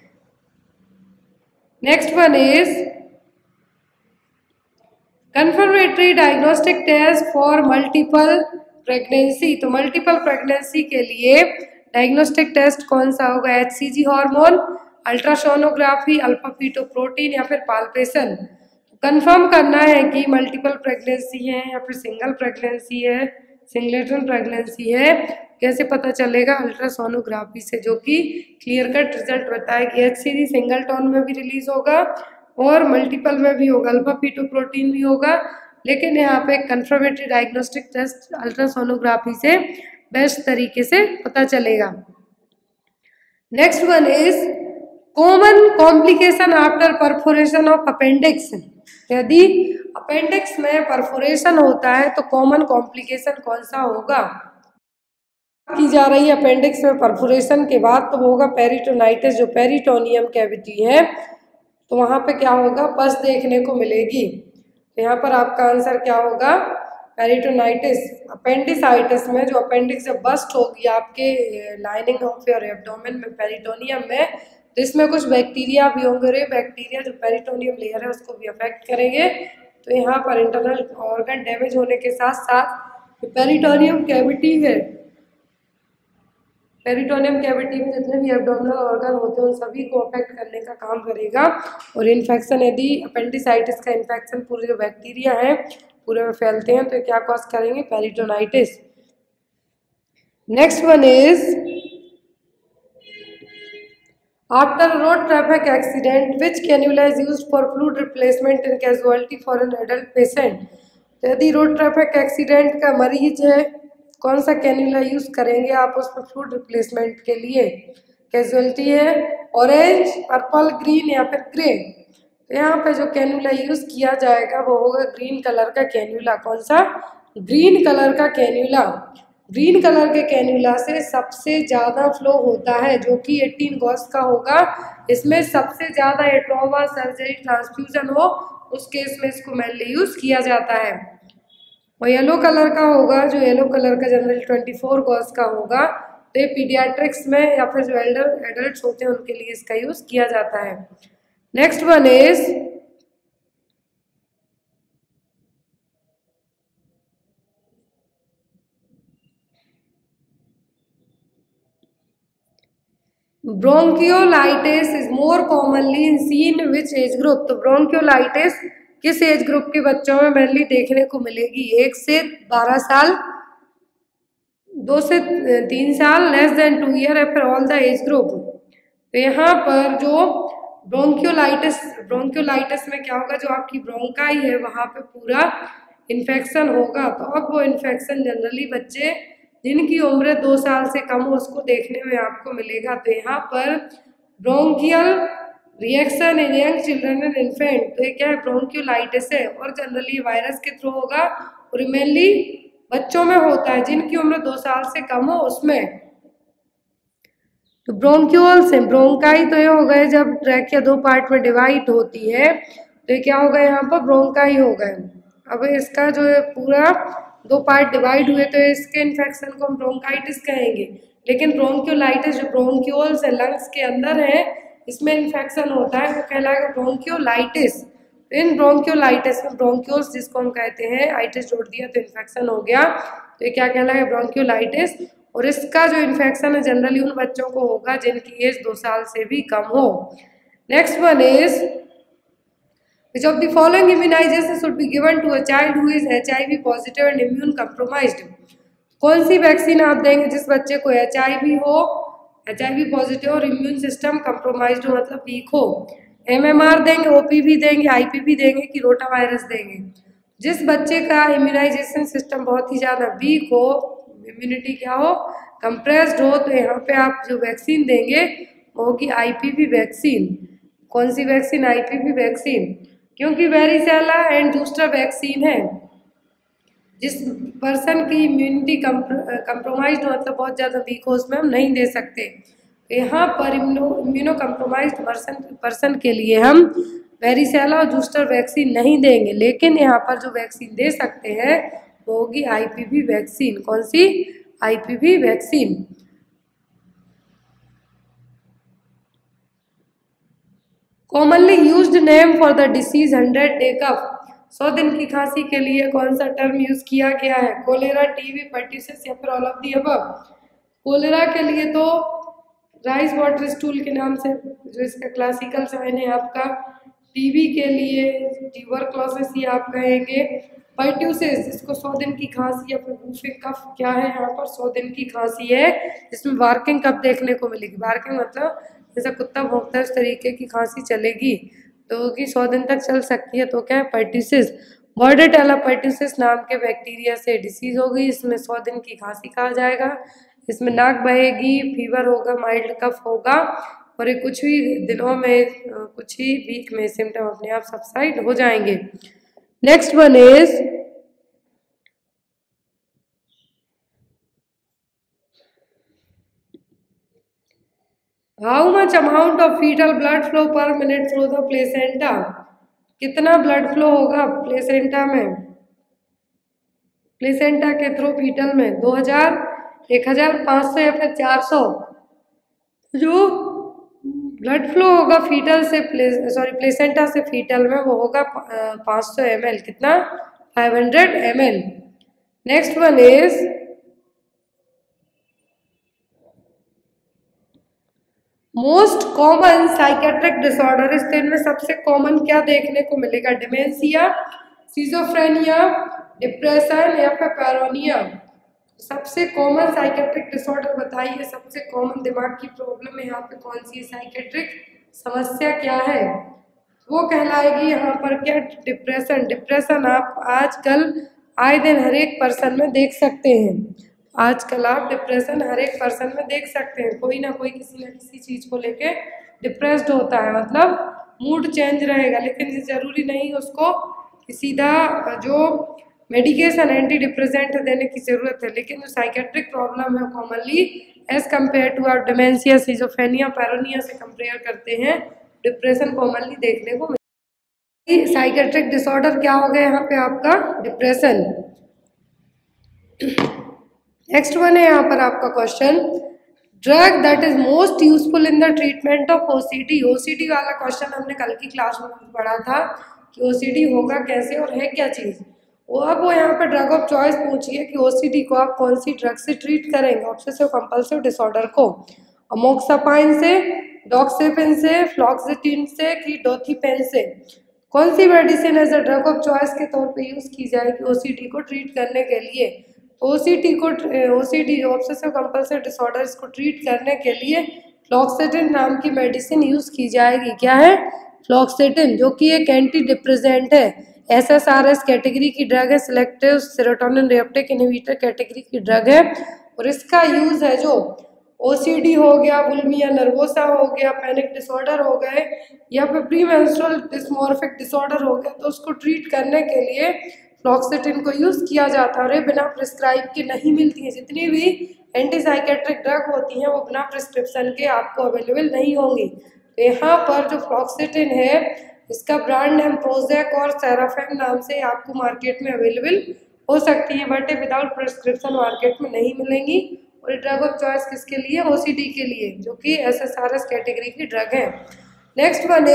Next one is confirmatory diagnostic test for multiple pregnancy. तो मल्टीपल प्रेगनेंसी के लिए डायग्नोस्टिक टेस्ट कौन सा होगा, H C G hormone, ultrasonography, alpha fetoprotein या फिर पाल्पेशन। कंफर्म करना है कि मल्टीपल प्रेगनेंसी है या फिर सिंगल प्रेगनेंसी है, सिंगलेटन प्रेगनेंसी है, कैसे पता चलेगा, अल्ट्रासोनोग्राफी से, जो कि क्लियर कट रिजल्ट बताएगी। H C G singleton में भी रिलीज होगा और मल्टीपल में भी होगा, अल्फा फीटोप्रोटीन भी होगा, लेकिन यहाँ पे कंफर्मेटरी डायग्नोस्टिक टेस्ट अल्ट्रासोनोग्राफी से बेस्ट तरीके से पता चलेगा। Next one is common complication after perforation of appendix. यदि अपेंडिक्स में परफोरेशन होता है तो कॉमन कॉम्प्लिकेशन कौन सा होगा की जा रही है अपेंडिक्स में परफोरेशन के बाद, तो वो होगा पेरिटोनाइटिस। जो पेरिटोनियम कैविटी है तो वहाँ पे क्या होगा, पस देखने को मिलेगी। तो यहाँ पर आपका आंसर क्या होगा, पेरिटोनाइटिस। अपेंडिसाइटिस में जो अपेंडिक्स जब बस्ट होगी आपके लाइनिंग ऑफ योर एब्डोमेन में, पेरिटोनियम में, तो इसमें कुछ बैक्टीरिया भी होंगे और ये बैक्टीरिया जो पेरिटोनियम लेयर है उसको भी अफेक्ट करेंगे। तो यहाँ पर इंटरनल ऑर्गन डैमेज होने के साथ साथ पेरिटोनियम कैविटी है, पेरिटोनियम कैविटी में जितने भी एब्डोमिनल ऑर्गन होते हैं उन सभी को अफेक्ट करने का काम करेगा। और इन्फेक्शन, यदि अपेंडिसाइटिस का इन्फेक्शन पूरे जो बैक्टीरिया है पूरे में फैलते हैं तो क्या कॉज करेंगे, peritonitis. Next one is after road traffic accident which cannula is used for fluid replacement in casualty for an adult patient. तो यदि रोड ट्रैफिक एक्सीडेंट का मरीज है, कौन सा कैन्यूला यूज करेंगे आप उसमें फ्लूइड रिप्लेसमेंट के लिए, कैजुअलिटी है ऑरेंज, पर्पल, ग्रीन या फिर ग्रे। तो यहाँ पे जो कैन्यूला यूज किया जाएगा वो होगा ग्रीन कलर का कैन्यूला। कौन सा, ग्रीन कलर का कैन्यूला। ग्रीन कलर के कैन्यूला से सबसे ज़्यादा फ्लो होता है जो कि अठारह गॉस का होगा। इसमें सबसे ज़्यादा ये ट्रॉमा, सर्जरी, ट्रांसफ्यूजन हो उस केस में इसको मेनली यूज किया जाता है। और येलो कलर का होगा, जो येलो कलर का जनरली चौबीस गॉस का होगा, तो ये पीडियाट्रिक्स में या फिर जो एल्डर एडल्ट होते हैं उनके लिए इसका यूज किया जाता है। Next one is bronchiolitis is more commonly seen which age group. तो ब्रोंकियोलाइटिस किस एज ग्रुप के बच्चों में मेनली देखने को मिलेगी, एक से बारह साल, दो से तीन साल, लेस देन टू ईयर, फिर ऑल द एज ग्रुप। तो यहाँ पर जो ब्रोंकियोलाइटिस, ब्रोंकियोलाइटिस में क्या होगा, जो आपकी ब्रोंकाई है वहाँ पे पूरा इन्फेक्शन होगा। तो अब वो इन्फेक्शन जनरली बच्चे जिनकी उम्र दो साल से कम हो उसको देखने में आपको मिलेगा। तो यहाँ पर bronchial reaction in young children and infant, तो ये क्या है, ब्रोंकियोलाइटिस है और जनरली वायरस के थ्रू होगा और मेनली बच्चों में होता है जिनकी उम्र दो साल से कम हो उसमें। तो ब्रोंक्यूल्स है, ब्रोंकाई तो ये हो गए जब ट्रैकिया दो पार्ट में डिवाइड होती है, तो ये क्या होगा, यहाँ पर ब्रोंकाई हो गए। अब इसका जो है पूरा दो पार्ट डिवाइड हुए तो इसके इन्फेक्शन को हम ब्रोंकाइटिस कहेंगे। लेकिन ब्रोंकियोलाइटिस जो ब्रोंक्यूल्स है लंग्स के अंदर है, इसमें इन्फेक्शन होता है वो कहलाएगा ब्रोंकियोलाइटिस। इन ब्रोंकियोलाइटिस में, ब्रोंक्योल्स जिसको हम कहते हैं, आइटिस जोड़ दिया तो इन्फेक्शन हो गया, तो ये क्या कहलाएगा, ब्रोंकियोलाइटिस। और इसका जो इन्फेक्शन है जनरली उन बच्चों को होगा जिनकी एज दो साल से भी कम हो। Next one is which of the following immunization should be given to a child who is H I V positive and immune compromised? कौन सी वैक्सीन आप देंगे जिस बच्चे को एच आई वी हो, एच आई वी पॉजिटिव और immune system compromised हो, मतलब वीक हो? एम एम आर देंगे, ओ पी वी देंगे, आई पी वी देंगे कि रोटा वायरस देंगे? जिस बच्चे का इम्यूनाइजेशन सिस्टम बहुत ही ज़्यादा वीक हो, इम्यूनिटी क्या हो, कंप्रेस्ड हो, तो यहाँ पे आप जो वैक्सीन देंगे वो होगी आई पी वी वैक्सीन। कौन सी vaccine? I P V vaccine, क्योंकि वेरिसेला एंड बूस्टर वैक्सीन है। जिस पर्सन की इम्यूनिटी कंप्रोमाइज्ड मतलब बहुत ज़्यादा वीक हो उसमें हम नहीं दे सकते। यहाँ पर immuno immuno compromised person person के लिए हम वेरिसेला और बूस्टर वैक्सीन नहीं देंगे, लेकिन यहाँ पर जो वैक्सीन दे सकते हैं वो होगी आई पी वी वैक्सीन। कौन सी? I P V vaccine. Commonly used name for the disease hundred day cough, सौ दिन की खांसी के लिए कौन सा टर्म यूज किया गया है? कोलेरा, टीबी, पर्टिसिस या फिर all of the above? Cholera के लिए तो राइस वाटर स्टूल के नाम से जो इसका क्लासिकल साइन है आपका, टीबी के लिए ट्यूबरक्लोसिस ही आप कहेंगे, पर्ट्यूसिस जिसको सौ दिन की खांसी या फिर वूफिंग कफ क्या है, यहाँ पर सौ दिन की खांसी है जिसमें बार्किंग कफ देखने को मिलेगी। बार्किंग मतलब जैसा कुत्ता भौंकता है उस तरीके की खांसी चलेगी, तो कि सौ दिन तक चल सकती है, तो क्या है, पर्ट्यूसिस। बॉर्डेटेला पर्ट्यूसिस नाम के बैक्टीरिया से डिसीज होगी, इसमें सौ दिन की खांसी कहा जाएगा। इसमें नाक बहेगी, फीवर होगा, माइल्ड कफ होगा और ये कुछ ही दिनों में, कुछ ही वीक में सिम्टम अपने आप सबसाइड हो जाएंगे। Next one is how much amount of fetal blood flow per minute through the placenta, कितना ब्लड फ्लो होगा प्लेसेंटा में, प्लेसेंटा के थ्रू फीटल में? दो हजार, एक हजार, पाँच सौ या फिर चार सौ? जो ब्लड फ्लो होगा फीटल से प्ले सॉरी प्लेसेंटा से फीटल में वो होगा पाँच सौ एम एल। कितना? Five hundred M L. Next one is most common psychiatric disorder, इस दिन में सबसे कॉमन क्या देखने को मिलेगा? डिमेंशिया, सिजोफ्रेनिया, डिप्रेशन या फिर पैरोनिया? सबसे कॉमन साइकेट्रिक डिसऑर्डर बताइए, सबसे कॉमन दिमाग की प्रॉब्लम यहाँ पे कौन सी है, साइकेट्रिक समस्या क्या है? वो कहलाएगी यहाँ पर क्या? डिप्रेशन। डिप्रेशन आप आजकल आए दिन हर एक पर्सन में देख सकते हैं, आजकल आप डिप्रेशन हर एक पर्सन में देख सकते हैं, कोई ना कोई किसी न किसी चीज़ को लेके डिप्रेस्ड होता है, मतलब मूड चेंज रहेगा, लेकिन ये ज़रूरी नहीं उसको सीधा जो मेडिकेशन एंटी डिप्रेसेंट देने की ज़रूरत है, लेकिन जो साइकेट्रिक प्रॉब्लम है commonly as compare to or dementia, schizophrenia, paranoia से कंपेयर करते हैं डिप्रेशन कॉमनली देखने को मिलता है। साइकेट्रिक डिसऑर्डर क्या हो गया यहाँ पे आपका? डिप्रेशन। नेक्स्ट वन है यहाँ पर आपका question, drug that is most useful in the treatment of OCD. OCD वाला क्वेश्चन हमने कल की क्लास में पढ़ा था कि ओसीडी होगा कैसे और है क्या चीज़। वो अब वो यहाँ पर ड्रग ऑफ चॉइस पूछिए कि ओसीडी को आप कौन सी ड्रग से ट्रीट करेंगे, ऑब्सेसिव कंपल्सिव डिसऑर्डर को अमोक्सापाइन से, डॉक्सेपिन से, फ्लॉक्सिटिन से कि डोथिपेन से? कौन सी medicine as a drug of choice के तौर पे यूज़ की जाएगी ओसीडी को ट्रीट करने के लिए? ओसीडी को ओसीडी ऑब्सेसिव कंपल्सिव डिसऑर्डर इसको ट्रीट करने के लिए फ्लॉक्सिटिन नाम की मेडिसिन यूज़ की जाएगी। क्या है? फ्लॉक्सिटिन, जो कि एक एंटी डिप्रेसेंट है, S S R S category की ड्रग है, selective serotonin reuptake inhibitor category की ड्रग है, और इसका यूज़ है जो ओसीडी हो गया, बुलिमिया नर्वोसा हो गया, पैनिक डिसऑर्डर हो गए या फिर प्रीमेंस्ट्रुअल डिस्मॉर्फिक डिसऑर्डर हो गया, तो उसको ट्रीट करने के लिए फ्लॉक्सिटिन को यूज़ किया जाता है। और ये बिना प्रिस्क्राइब के नहीं मिलती हैं, जितनी भी एंटी साइकेट्रिक ड्रग होती हैं वो बिना प्रिस्क्रिप्शन के आपको अवेलेबल नहीं होंगी। तो यहाँ पर जो फ्लॉक्सिटिन है इसका ब्रांड नेम प्रोजेक और सेराफेम नाम से आपको मार्केट में अवेलेबल हो सकती है, बट विदाउट प्रिस्क्रिप्शन मार्केट में नहीं मिलेंगी। और ये ड्रग ऑफ चॉइस किसके लिए? ओसीडी के लिए, जो कि S S R S category की ड्रग है। Next one is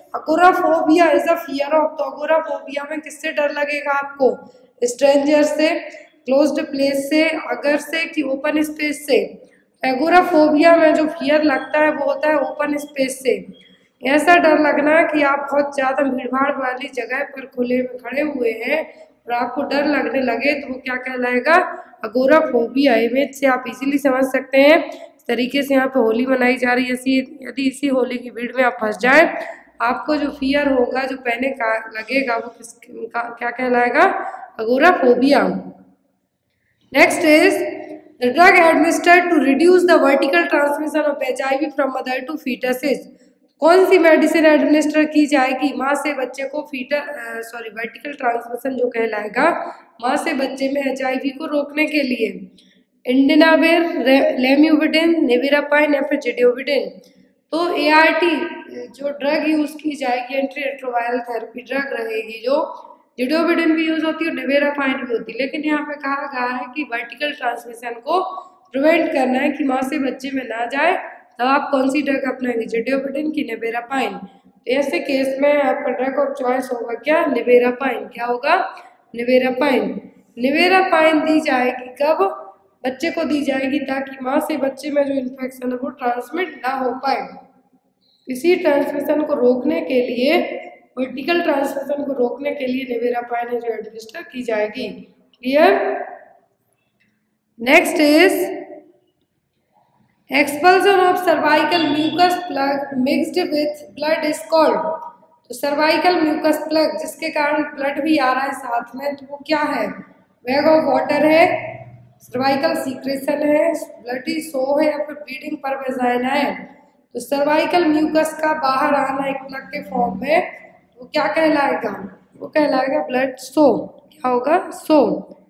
agoraphobia is a fear of, तो अगोराफोबिया में किससे डर लगेगा आपको? स्ट्रेंजर से, क्लोज्ड प्लेस से, अगर से कि ओपन स्पेस से? एगोराफोबिया में जो फियर लगता है वो होता है ओपन स्पेस से। ऐसा डर लगना कि आप बहुत ज़्यादा भीड़ भाड़ वाली जगह पर खुले में खड़े हुए हैं और आपको डर लगने लगे तो वो क्या कहलाएगा? अगोराफोबिया। इमेज से आप इजीली समझ सकते हैं। इस तरीके से यहाँ पे होली मनाई जा रही है। इसी यदि इसी होली की भीड़ में आप फंस जाए, आपको जो फियर होगा, जो पहने का लगेगा, वो किस क्या कहलाएगा? Agoraphobia. Next is the drug administered to reduce the vertical transmission of HIV from mother to fetuses. कौन सी मेडिसिन एडमिनिस्टर की जाएगी माँ से बच्चे को? फीटर सॉरी वर्टिकल ट्रांसमिशन जो कहलाएगा माँ से बच्चे में एचआईवी को रोकने के लिए। इंडिनाविर, लेम्यूविडिन, नेविरापाइन या फिर जिडोविडिन। तो एआरटी जो ड्रग यूज की जाएगी, एंटी रेट्रोवायरल थेरेपी ड्रग रहेगी, जो जिडोविडिन भी यूज होती है और नेविरापाइन भी होती है। लेकिन यहाँ पे कहा गया है कि वर्टिकल ट्रांसमिशन को प्रिवेंट करना है कि माँ से बच्चे में ना जाए, तब तो आप कौन सी ड्रग अपनाएंगे? जिडोविडिन की नेविरापाइन। तो ऐसे केस में आपका ड्रग ऑफ चॉइस होगा क्या? नेविरापाइन। क्या होगा? नेविरापाइन। नेविरापाइन दी जाएगी कब? बच्चे को दी जाएगी ताकि माँ से बच्चे में जो इन्फेक्शन है वो ट्रांसमिट ना हो पाए। इसी ट्रांसमिशन को रोकने के लिए, वर्टिकल ट्रांसमिशन को रोकने के लिए नेविरापाइन है जो एडमिनिस्टर की जाएगी। Clear? Next is expulsion of cervical mucus plug mixed with blood is called. तो सर्वाइकल म्यूकस प्लग जिसके कारण ब्लड भी आ रहा है साथ में, तो वो क्या है? बैग ऑफ वाटर है, सर्वाइकल सीक्रेशन है, ब्लडी सो है या फिर ब्लीडिंग पर वेजाइना है। तो सर्वाइकल म्यूकस का बाहर आना एक प्लग के फॉर्म में, वो क्या कहलाएगा? वो कहलाएगा ब्लड सो। क्या होगा? Show.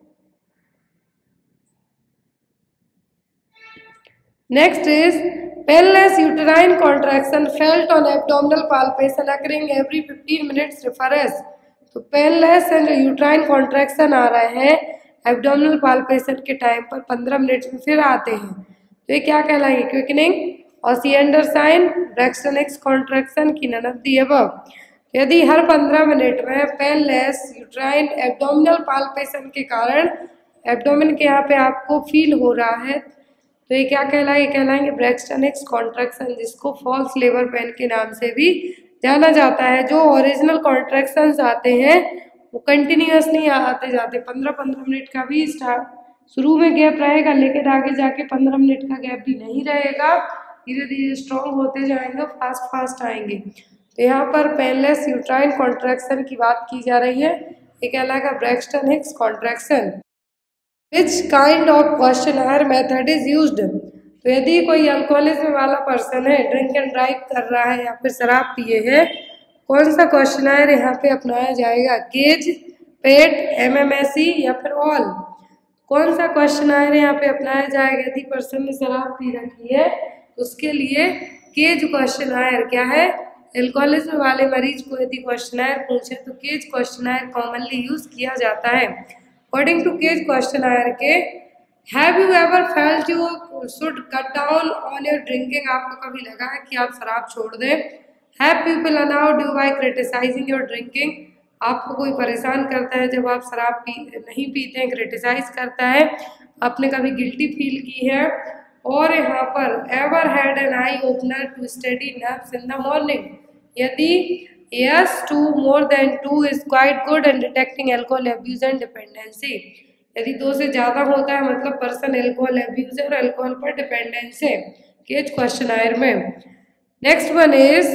Next is painless uterine contraction felt on abdominal palpation occurring every fifteen minutes reference. तो पेनलेस एंड यूटेराइन कॉन्ट्रैक्शन आ रहे हैं एब्डोमिनल पाल्पेशन के टाइम पर पंद्रह मिनट में फिर आते हैं, तो ये क्या कहलाएंगे? Quickening, Osiander sign, Braxton Hicks contraction की नन ऑफ द अबव। यदि हर पंद्रह मिनट में पेनलेस यूटेराइन एब्डोमिनल पाल्पेशन के कारण एब्डोमिन के यहाँ पे आपको फील हो रहा है, तो ये क्या कहलाएंगे? कहलाएंगे ब्रैक्सटन एक्स कॉन्ट्रैक्शन, जिसको फॉल्स लेबर पेन के नाम से भी जाना जाता है। जो ओरिजिनल कॉन्ट्रैक्शंस आते हैं वो कंटिन्यूस नहीं आते जाते, पंद्रह पंद्रह मिनट का भी स्टार्ट शुरू में गैप रहेगा, लेकिन आगे जाके पंद्रह मिनट का गैप भी नहीं रहेगा, धीरे धीरे स्ट्रॉन्ग होते जाएंगे, फास्ट फास्ट आएंगे। तो यहाँ पर पेनलेस यूटेराइन कॉन्ट्रैक्शन की बात की जा रही है, ये कहलाएगा Braxton Hicks contraction. Which kind of questionnaire method is used. तो यदि कोई अल्कोहलिज्म वाला पर्सन है, ड्रिंक एंड ड्राइव कर रहा है या फिर शराब पिए है, कौन सा क्वेश्चनर यहाँ पे अपनाया जाएगा? गेज, पेट, एमएमएसई या फिर ऑल? कौन सा क्वेश्चनर यहाँ पे अपनाया जाएगा? यदि पर्सन ने शराब पी रखी है उसके लिए केज क्वेश्चनर क्या है? अल्कोहलिज्म वाले मरीज को यदि क्वेश्चनर पूछे तो केज क्वेश्चनर कॉमनली यूज किया जाता है। अकॉर्डिंग टू केज क्वेश्चनर के, have you ever felt you should cut down on your drinking. आपको कभी लगा है कि आप शराब छोड़ दें? Have people allowed you by criticising your drinking. आपको कोई परेशान करता है जब आप शराब पी नहीं पीते हैं, क्रिटिसाइज करता है, आपने कभी गिल्टी फील की है? और यहाँ पर ever had an eye opener to study nerves in the morning. यदि yes, two more than two is quite good in detecting alcohol abuse and dependency। यदि दो से ज्यादा होता है मतलब पर्सन एल्कोहल एब्यूज और एल्कोहल पर डिपेंडेंस है केज क्वेश्चनर में। Next one is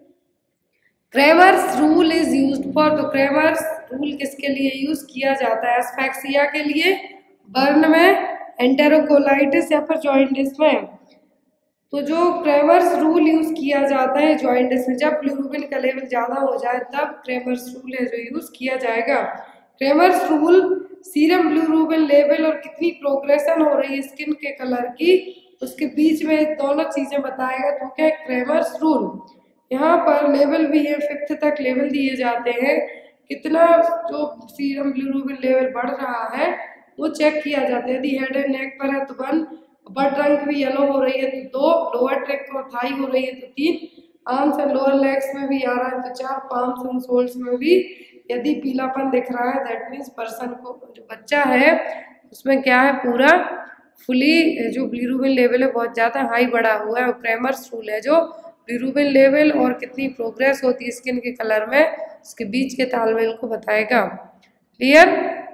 Kramer's rule is used for. तो क्रेमर्स रूल किसके लिए यूज किया जाता है? एस्फेक्सिया के लिए, बर्न में, एंटेरोकोलाइटिस या फिर जॉइंटिस में। तो जो क्रेमर्स रूल यूज किया जाता है जॉइंटिस में, जब बिलिरुबिन का लेवल ज़्यादा हो जाए तब क्रेमर्स रूल है जो यूज किया जाएगा। Kramer's rule serum bilirubin level और कितनी प्रोग्रेशन हो रही है स्किन के कलर की, उसके बीच में दोनों चीज़ें बताएगा। तो क्या है? Kramer's rule. यहाँ पर लेवल भी है, फिफ्थ तक लेवल दिए जाते हैं, कितना जो सीरम बिलिरुबिन लेवल बढ़ रहा है वो चेक किया जाता है। यदि हेड एंड नेक पर है तो वन, अपर ट्रंक भी येलो हो रही है तो दो, लोअर ट्रंक और थाई हो रही है तो तीन, आर्म्स एंड लोअर लेग्स में भी आ रहा है तो चार, पाम्स एंड सोल्स में भी यदि पीलापन दिख रहा है दैट मीन्स पर्सन को, जो बच्चा है उसमें क्या है, पूरा फुली जो बिलीरुबिन लेवल है बहुत ज़्यादा हाई बढ़ा हुआ है। और क्रेमर्स रूल है जो बिलीरुबिन लेवल और कितनी प्रोग्रेस होती है स्किन के कलर में उसके बीच के तालमेल को बताएगा। Clear?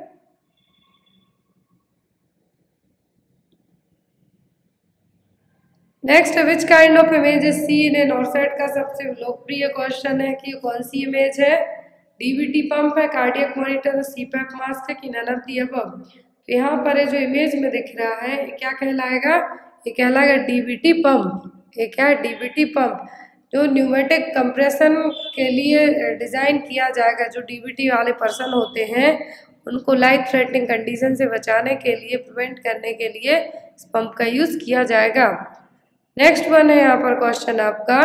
Next, which kind of image is seen in NORCET का सबसे लोकप्रिय क्वेश्चन है कि कौन सी इमेज है। डीवीटी पंप है, कार्डियक मॉनिटर, सीपैप मास्क है कि नन ऑफ द अबव। तो यहाँ पर जो इमेज में दिख रहा है ये क्या कहलाएगा, ये कहलाएगा डीवीटी पंप। ये क्या है, डीवीटी पंप, जो न्यूमेटिक कंप्रेशन के लिए डिज़ाइन किया जाएगा। जो डीवीटी वाले पर्सन होते हैं उनको लाइफ थ्रेटनिंग कंडीशन से बचाने के लिए, प्रिवेंट करने के लिए इस पंप का यूज़ किया जाएगा। नेक्स्ट वन है यहाँ पर क्वेश्चन आपका,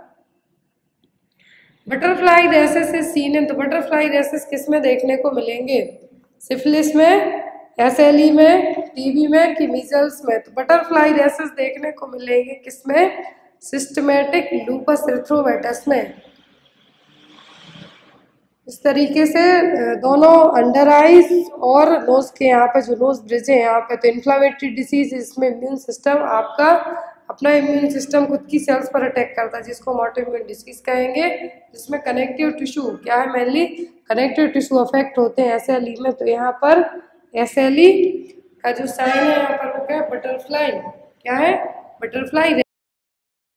butterfly rashes is seen in. तो बटरफ्लाई रैसेस किस में देखने को मिलेंगे, सिफिलिस में, एसएलई में, टीबी में कि मीजल्स में। तो बटरफ्लाई रैसेस देखने को मिलेंगे किसमें, सिस्टमेटिक लूपस एरिथ्रोमेटस में। इस तरीके से दोनों अंडर आइज और नोज के यहाँ पे जो नोज ब्रिज है यहाँ पे। तो इन्फ्लामेटरी डिसीज, इसमें इम्यून सिस्टम आपका अपना इम्यून सिस्टम खुद की सेल्स पर अटैक करता है जिसको हम ऑटो इम्यून डिसीज कहेंगे, जिसमें कनेक्टिव टिश्यू क्या है, मेनली कनेक्टिव टिश्यू अफेक्ट होते हैं एसएलई में। तो यहाँ पर एसएलई का जो साइन है यहाँ पर वो क्या है, बटरफ्लाई, क्या है, बटरफ्लाई।